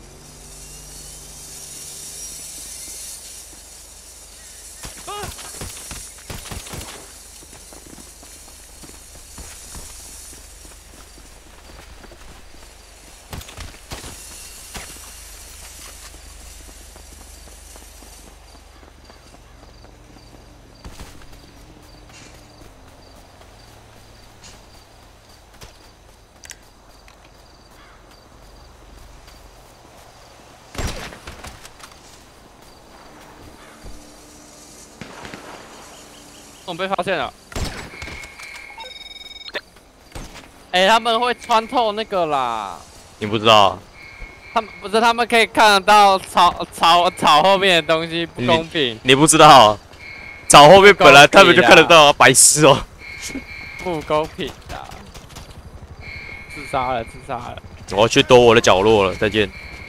Speaker 2: 我们被发现了。哎、欸，他们会穿透那个啦。
Speaker 1: 你不知道、啊？
Speaker 2: 他们不是，他们可以看得到草草草后面的东西，不公平。
Speaker 1: 你, 你不知道、啊？草后面本来他们就看得到啊，白痴哦。
Speaker 2: 不公平的。自杀了，自杀了。
Speaker 1: 我要去躲我的角落了，再见。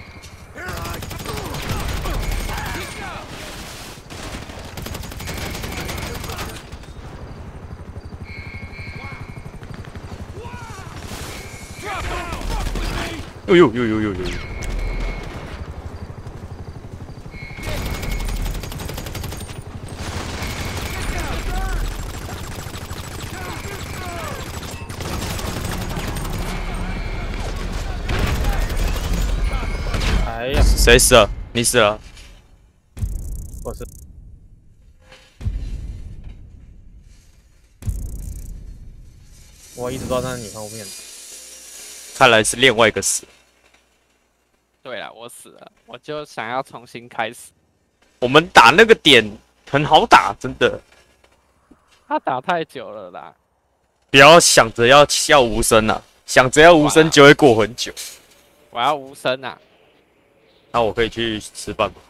Speaker 1: 呦呦呦呦呦呦！
Speaker 8: 哎呀，
Speaker 1: 谁死了？你死了。
Speaker 8: 我是。我一直都在你后面。
Speaker 1: 看来是另外一个死。
Speaker 2: 对了，我死了，我就想要重新开始。
Speaker 1: 我们打那个点很好打，真的。
Speaker 2: 他打太久了啦。
Speaker 1: 不要想着要要无声啊，想着要无声就会过很久。
Speaker 2: 我要无声啊。
Speaker 1: 那我可以去吃饭吗？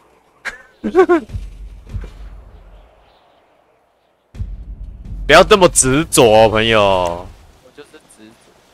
Speaker 1: 不要这么执着、哦，朋友。
Speaker 2: 我就是执着。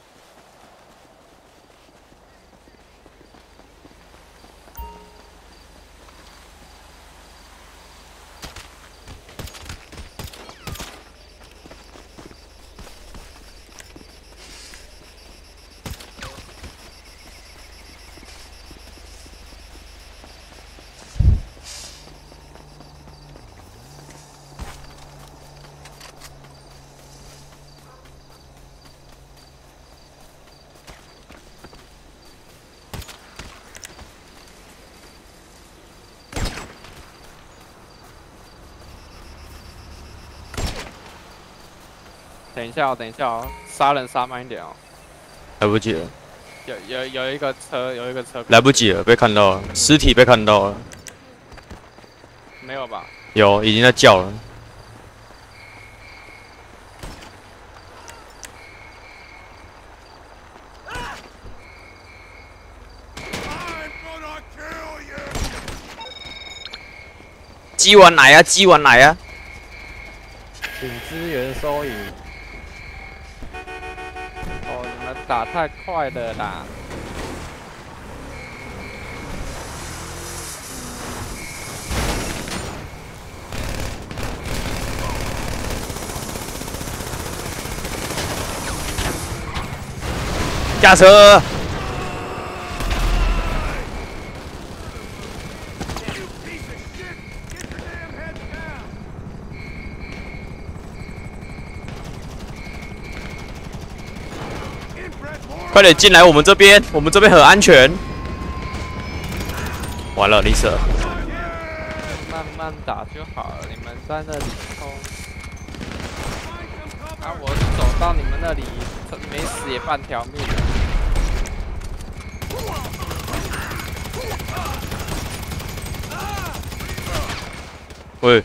Speaker 2: 等一下哦，等一下哦，杀人杀慢一点哦。
Speaker 1: 来不及了，
Speaker 2: 有有有一个车，有一个车。
Speaker 1: 来不及了，被看到了，尸体被看到了。
Speaker 2: 没有吧？
Speaker 1: 有，已经在叫了。鸡完来呀，鸡完来呀！
Speaker 8: 请支援收银。
Speaker 2: 哦，你们打太快了啦！
Speaker 1: 驾车！快点进来我们这边，我们这边很安全。完了，离舍。
Speaker 2: 慢慢打就好了，你们在那里冲。啊，我走到你们那里，没死也半条命。
Speaker 1: 喂。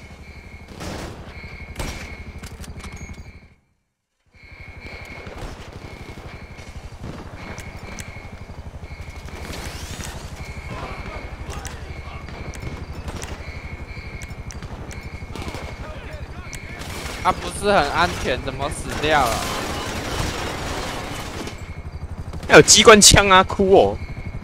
Speaker 2: 啊，不是很安全，怎么死掉了？
Speaker 1: 还有机关枪啊，哭哦！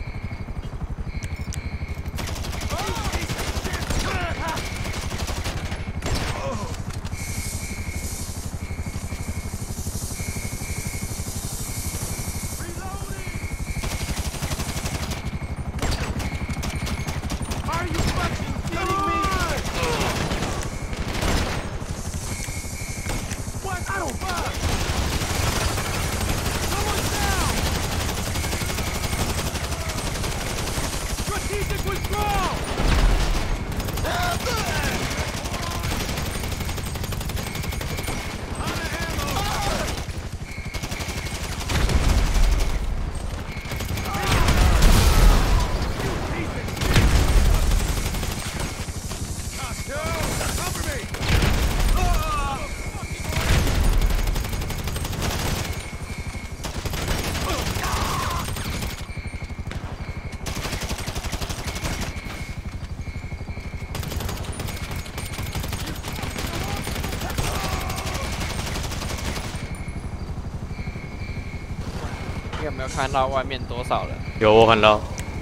Speaker 2: 你有没有看到外面多少人？
Speaker 1: 有，我看到。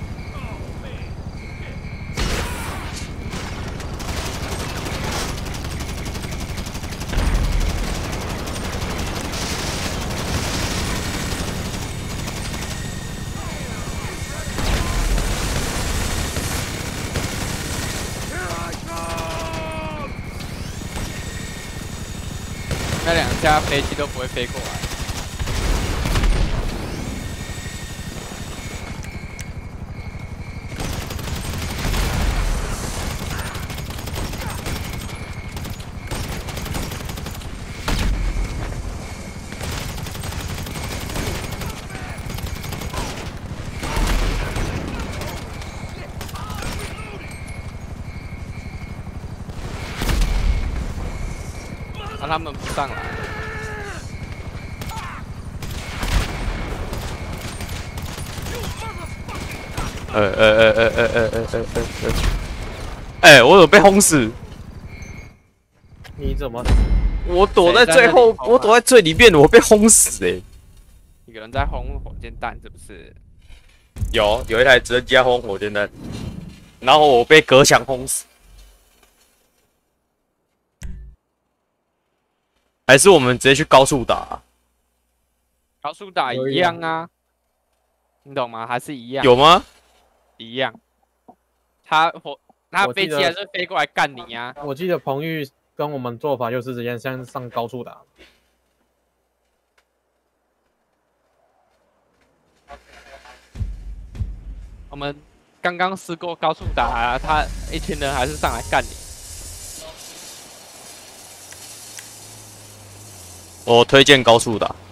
Speaker 2: 那两架飞机都不会飞过来。啊，他们不上来。
Speaker 1: 呃呃呃呃呃呃呃呃呃，哎，我怎么被轰死？
Speaker 8: 你怎么？
Speaker 1: 我躲在最后，我躲在最里面，我被轰死哎、欸！
Speaker 2: 有人在轰火箭弹，是不是？
Speaker 1: 有有一台直升机在轰火箭弹，然后我被隔墙轰死。还是我们直接去高速打、啊？
Speaker 2: 高速打一样啊，你懂吗？还是一样？
Speaker 1: 有吗？
Speaker 2: 一样。他火，他飞机还是飞过来干你啊！
Speaker 8: 我记得彭玉跟我们做法就是直接先上高速打。
Speaker 2: 我们刚刚试过高速打、啊，他一群人还是上来干你。
Speaker 1: 我推荐高速打。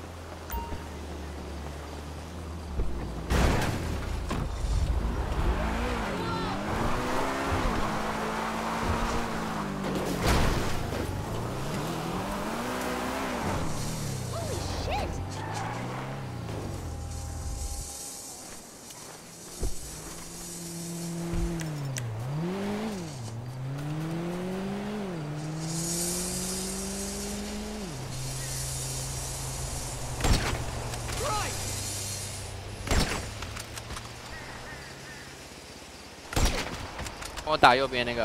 Speaker 2: 我打右边那个。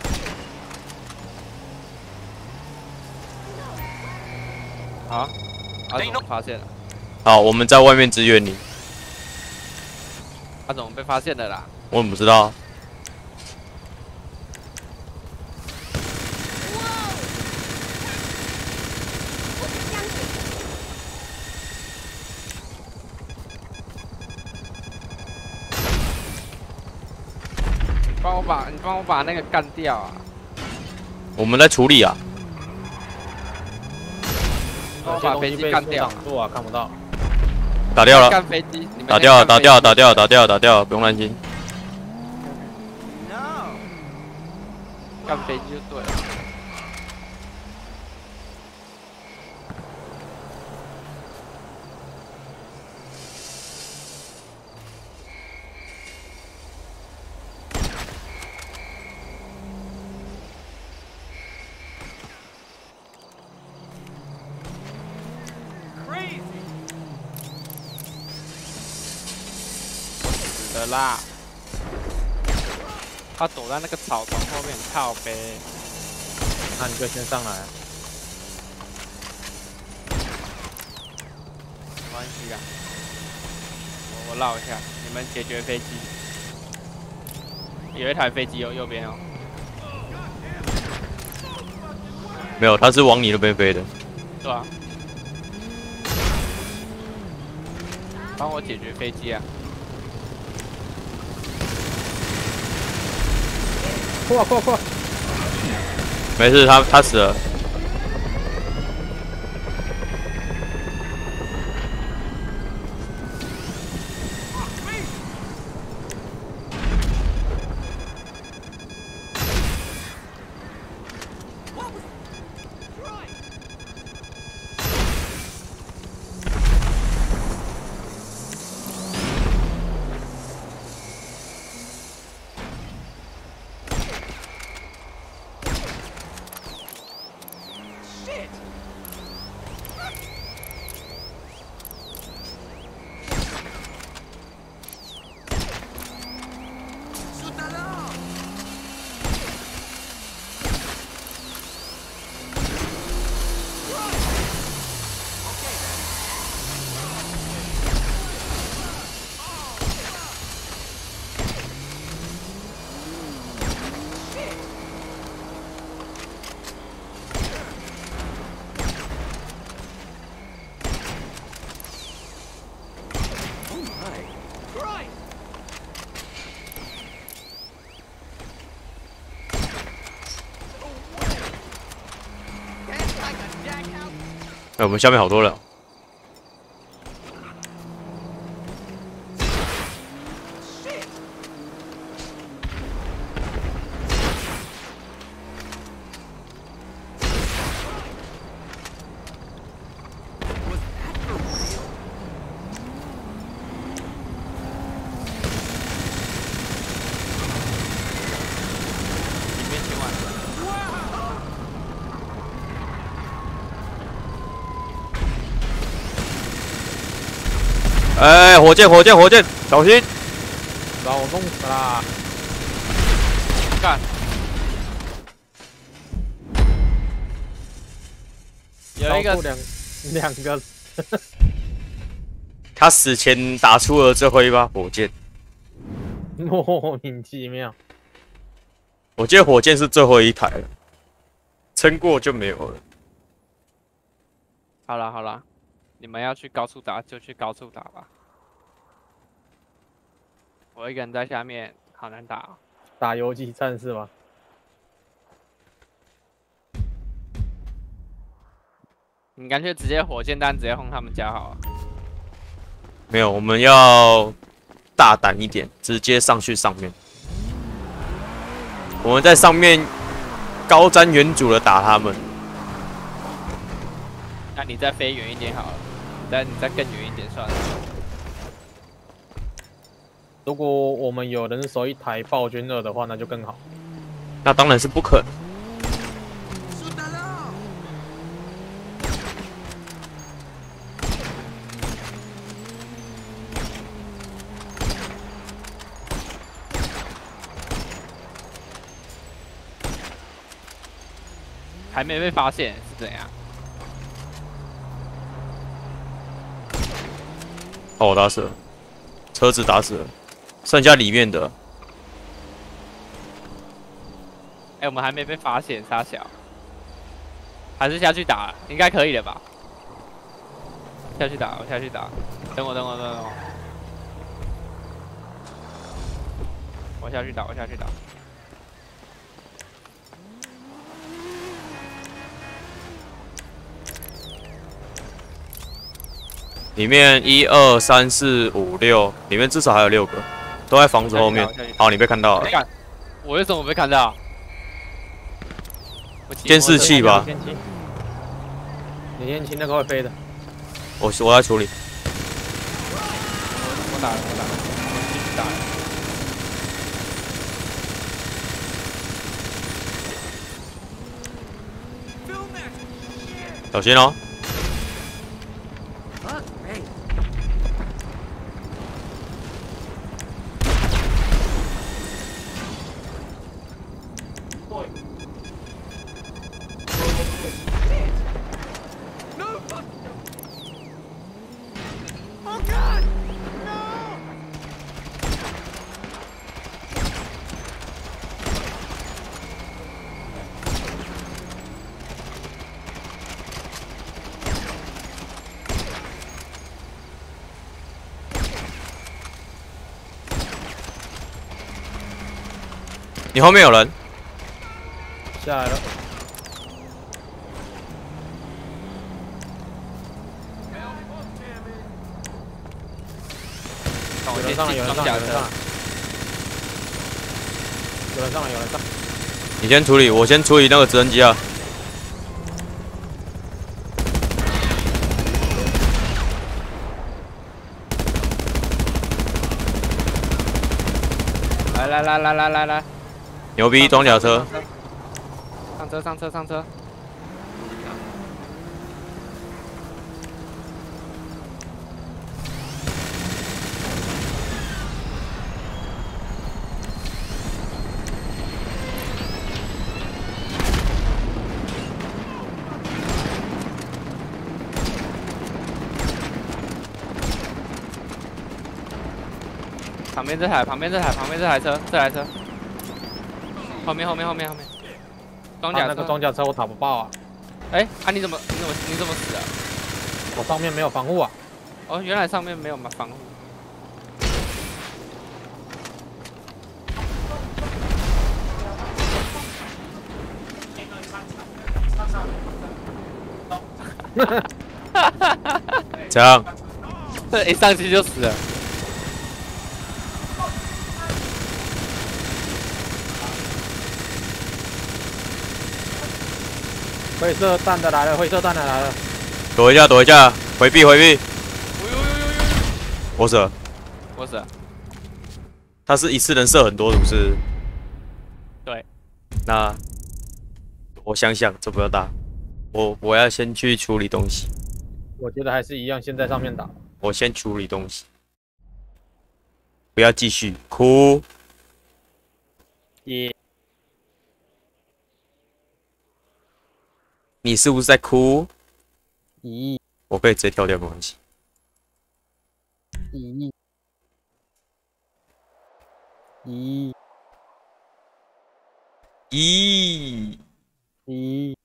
Speaker 2: 啊？他怎么发现了？
Speaker 1: 好，我们在外面支援你。
Speaker 2: 他怎么被发现的啦？
Speaker 1: 我怎么知道？
Speaker 2: 帮我把你帮我把那个干掉啊！
Speaker 1: 我们在处理啊。
Speaker 2: 帮我把飞机干掉。
Speaker 8: 啊，看不到。
Speaker 1: 打掉了。
Speaker 2: 干飞机。
Speaker 1: 打掉了，打掉了，打掉了，打掉了，打掉了，不用担心。
Speaker 2: 干飞机就对了。的啦，他躲在那个草丛后面靠背，
Speaker 8: 那你就先上来。
Speaker 2: 没关系啊，我我绕一下，你们解决飞机。有一台飞机哦，右边哦。
Speaker 1: 没有，他是往你那边飞的。
Speaker 2: 对啊。帮我解决飞机啊！
Speaker 8: 快快快！
Speaker 1: 没事，他他死了。哎，我们下面好多人。 哎，火箭，火箭，火箭，小心！
Speaker 8: 把我弄死啦！
Speaker 2: 干！有一个
Speaker 8: 两两个，
Speaker 1: 他死前打出了最后一把火箭，
Speaker 8: 莫名其妙。
Speaker 1: 我记得火箭是最后一台了，撑过就没有了。
Speaker 2: 好了好了，你们要去高处打就去高处打吧。我一个人在下面，好难打、哦。
Speaker 8: 打游击战是吗？
Speaker 2: 你干脆直接火箭弹直接轰他们家好了。
Speaker 1: 没有，我们要大胆一点，直接上去上面。我们在上面高瞻远瞩的打他们。
Speaker 2: 那你再飞远一点好了，你再你再更远一点算了。
Speaker 8: 如果我们有人手一台暴君二的话，那就更好。
Speaker 1: 那当然是不可能。
Speaker 2: 还没被发现是怎样？
Speaker 1: 哦，我打死了，车子打死了，剩下里面的。
Speaker 2: 哎、欸，我们还没被发现，傻小，还是下去打，应该可以了吧？下去打，我下去打，等我，等我，等我，我下去打，我下去打。
Speaker 1: 里面一二三四五六，里面至少还有六个，都在房子后面。好，你被看到了。
Speaker 2: 我为什么被看到？
Speaker 1: 监视器吧。
Speaker 8: 你先清那个会飞的。
Speaker 1: 我我来处理。
Speaker 2: 我打了，我打了，我继续打了。
Speaker 1: 小心哦。你后面有人，
Speaker 8: 下来了。有人上来，有人上来，有人上来，有人上来，有人上来。
Speaker 1: 你先处理，我先处理那个直升机啊。
Speaker 2: 来来来来来来来，
Speaker 1: 牛逼，装甲车。
Speaker 2: 上车上车上车。旁边这台，旁边这台，旁边这台车，这台车，后面后面后面后面，装甲车、
Speaker 8: 啊、那个装甲车我打不爆啊！
Speaker 2: 哎、欸，啊你怎么你怎么你怎么死啊？
Speaker 8: 我上面没有防护啊！
Speaker 2: 哦，原来上面没有防护。
Speaker 1: 这样，
Speaker 2: 这一上去就死了。
Speaker 8: 灰色弹的来了，灰色弹的来了。
Speaker 1: 躲一下，躲一下，回避，回避。我死了，
Speaker 2: 我死了。
Speaker 1: 他是一次能射很多，是不是？
Speaker 2: 对。
Speaker 1: 那我想想，这不要打。我我要先去处理东西。
Speaker 8: 我觉得还是一样，先在上面打。
Speaker 1: 我先处理东西。 不要继续哭。
Speaker 2: 耶，
Speaker 1: 你是不是在哭？
Speaker 2: 咦
Speaker 1: 我可以直接跳掉，没关系。
Speaker 2: 咦咦
Speaker 1: 咦
Speaker 2: 咦。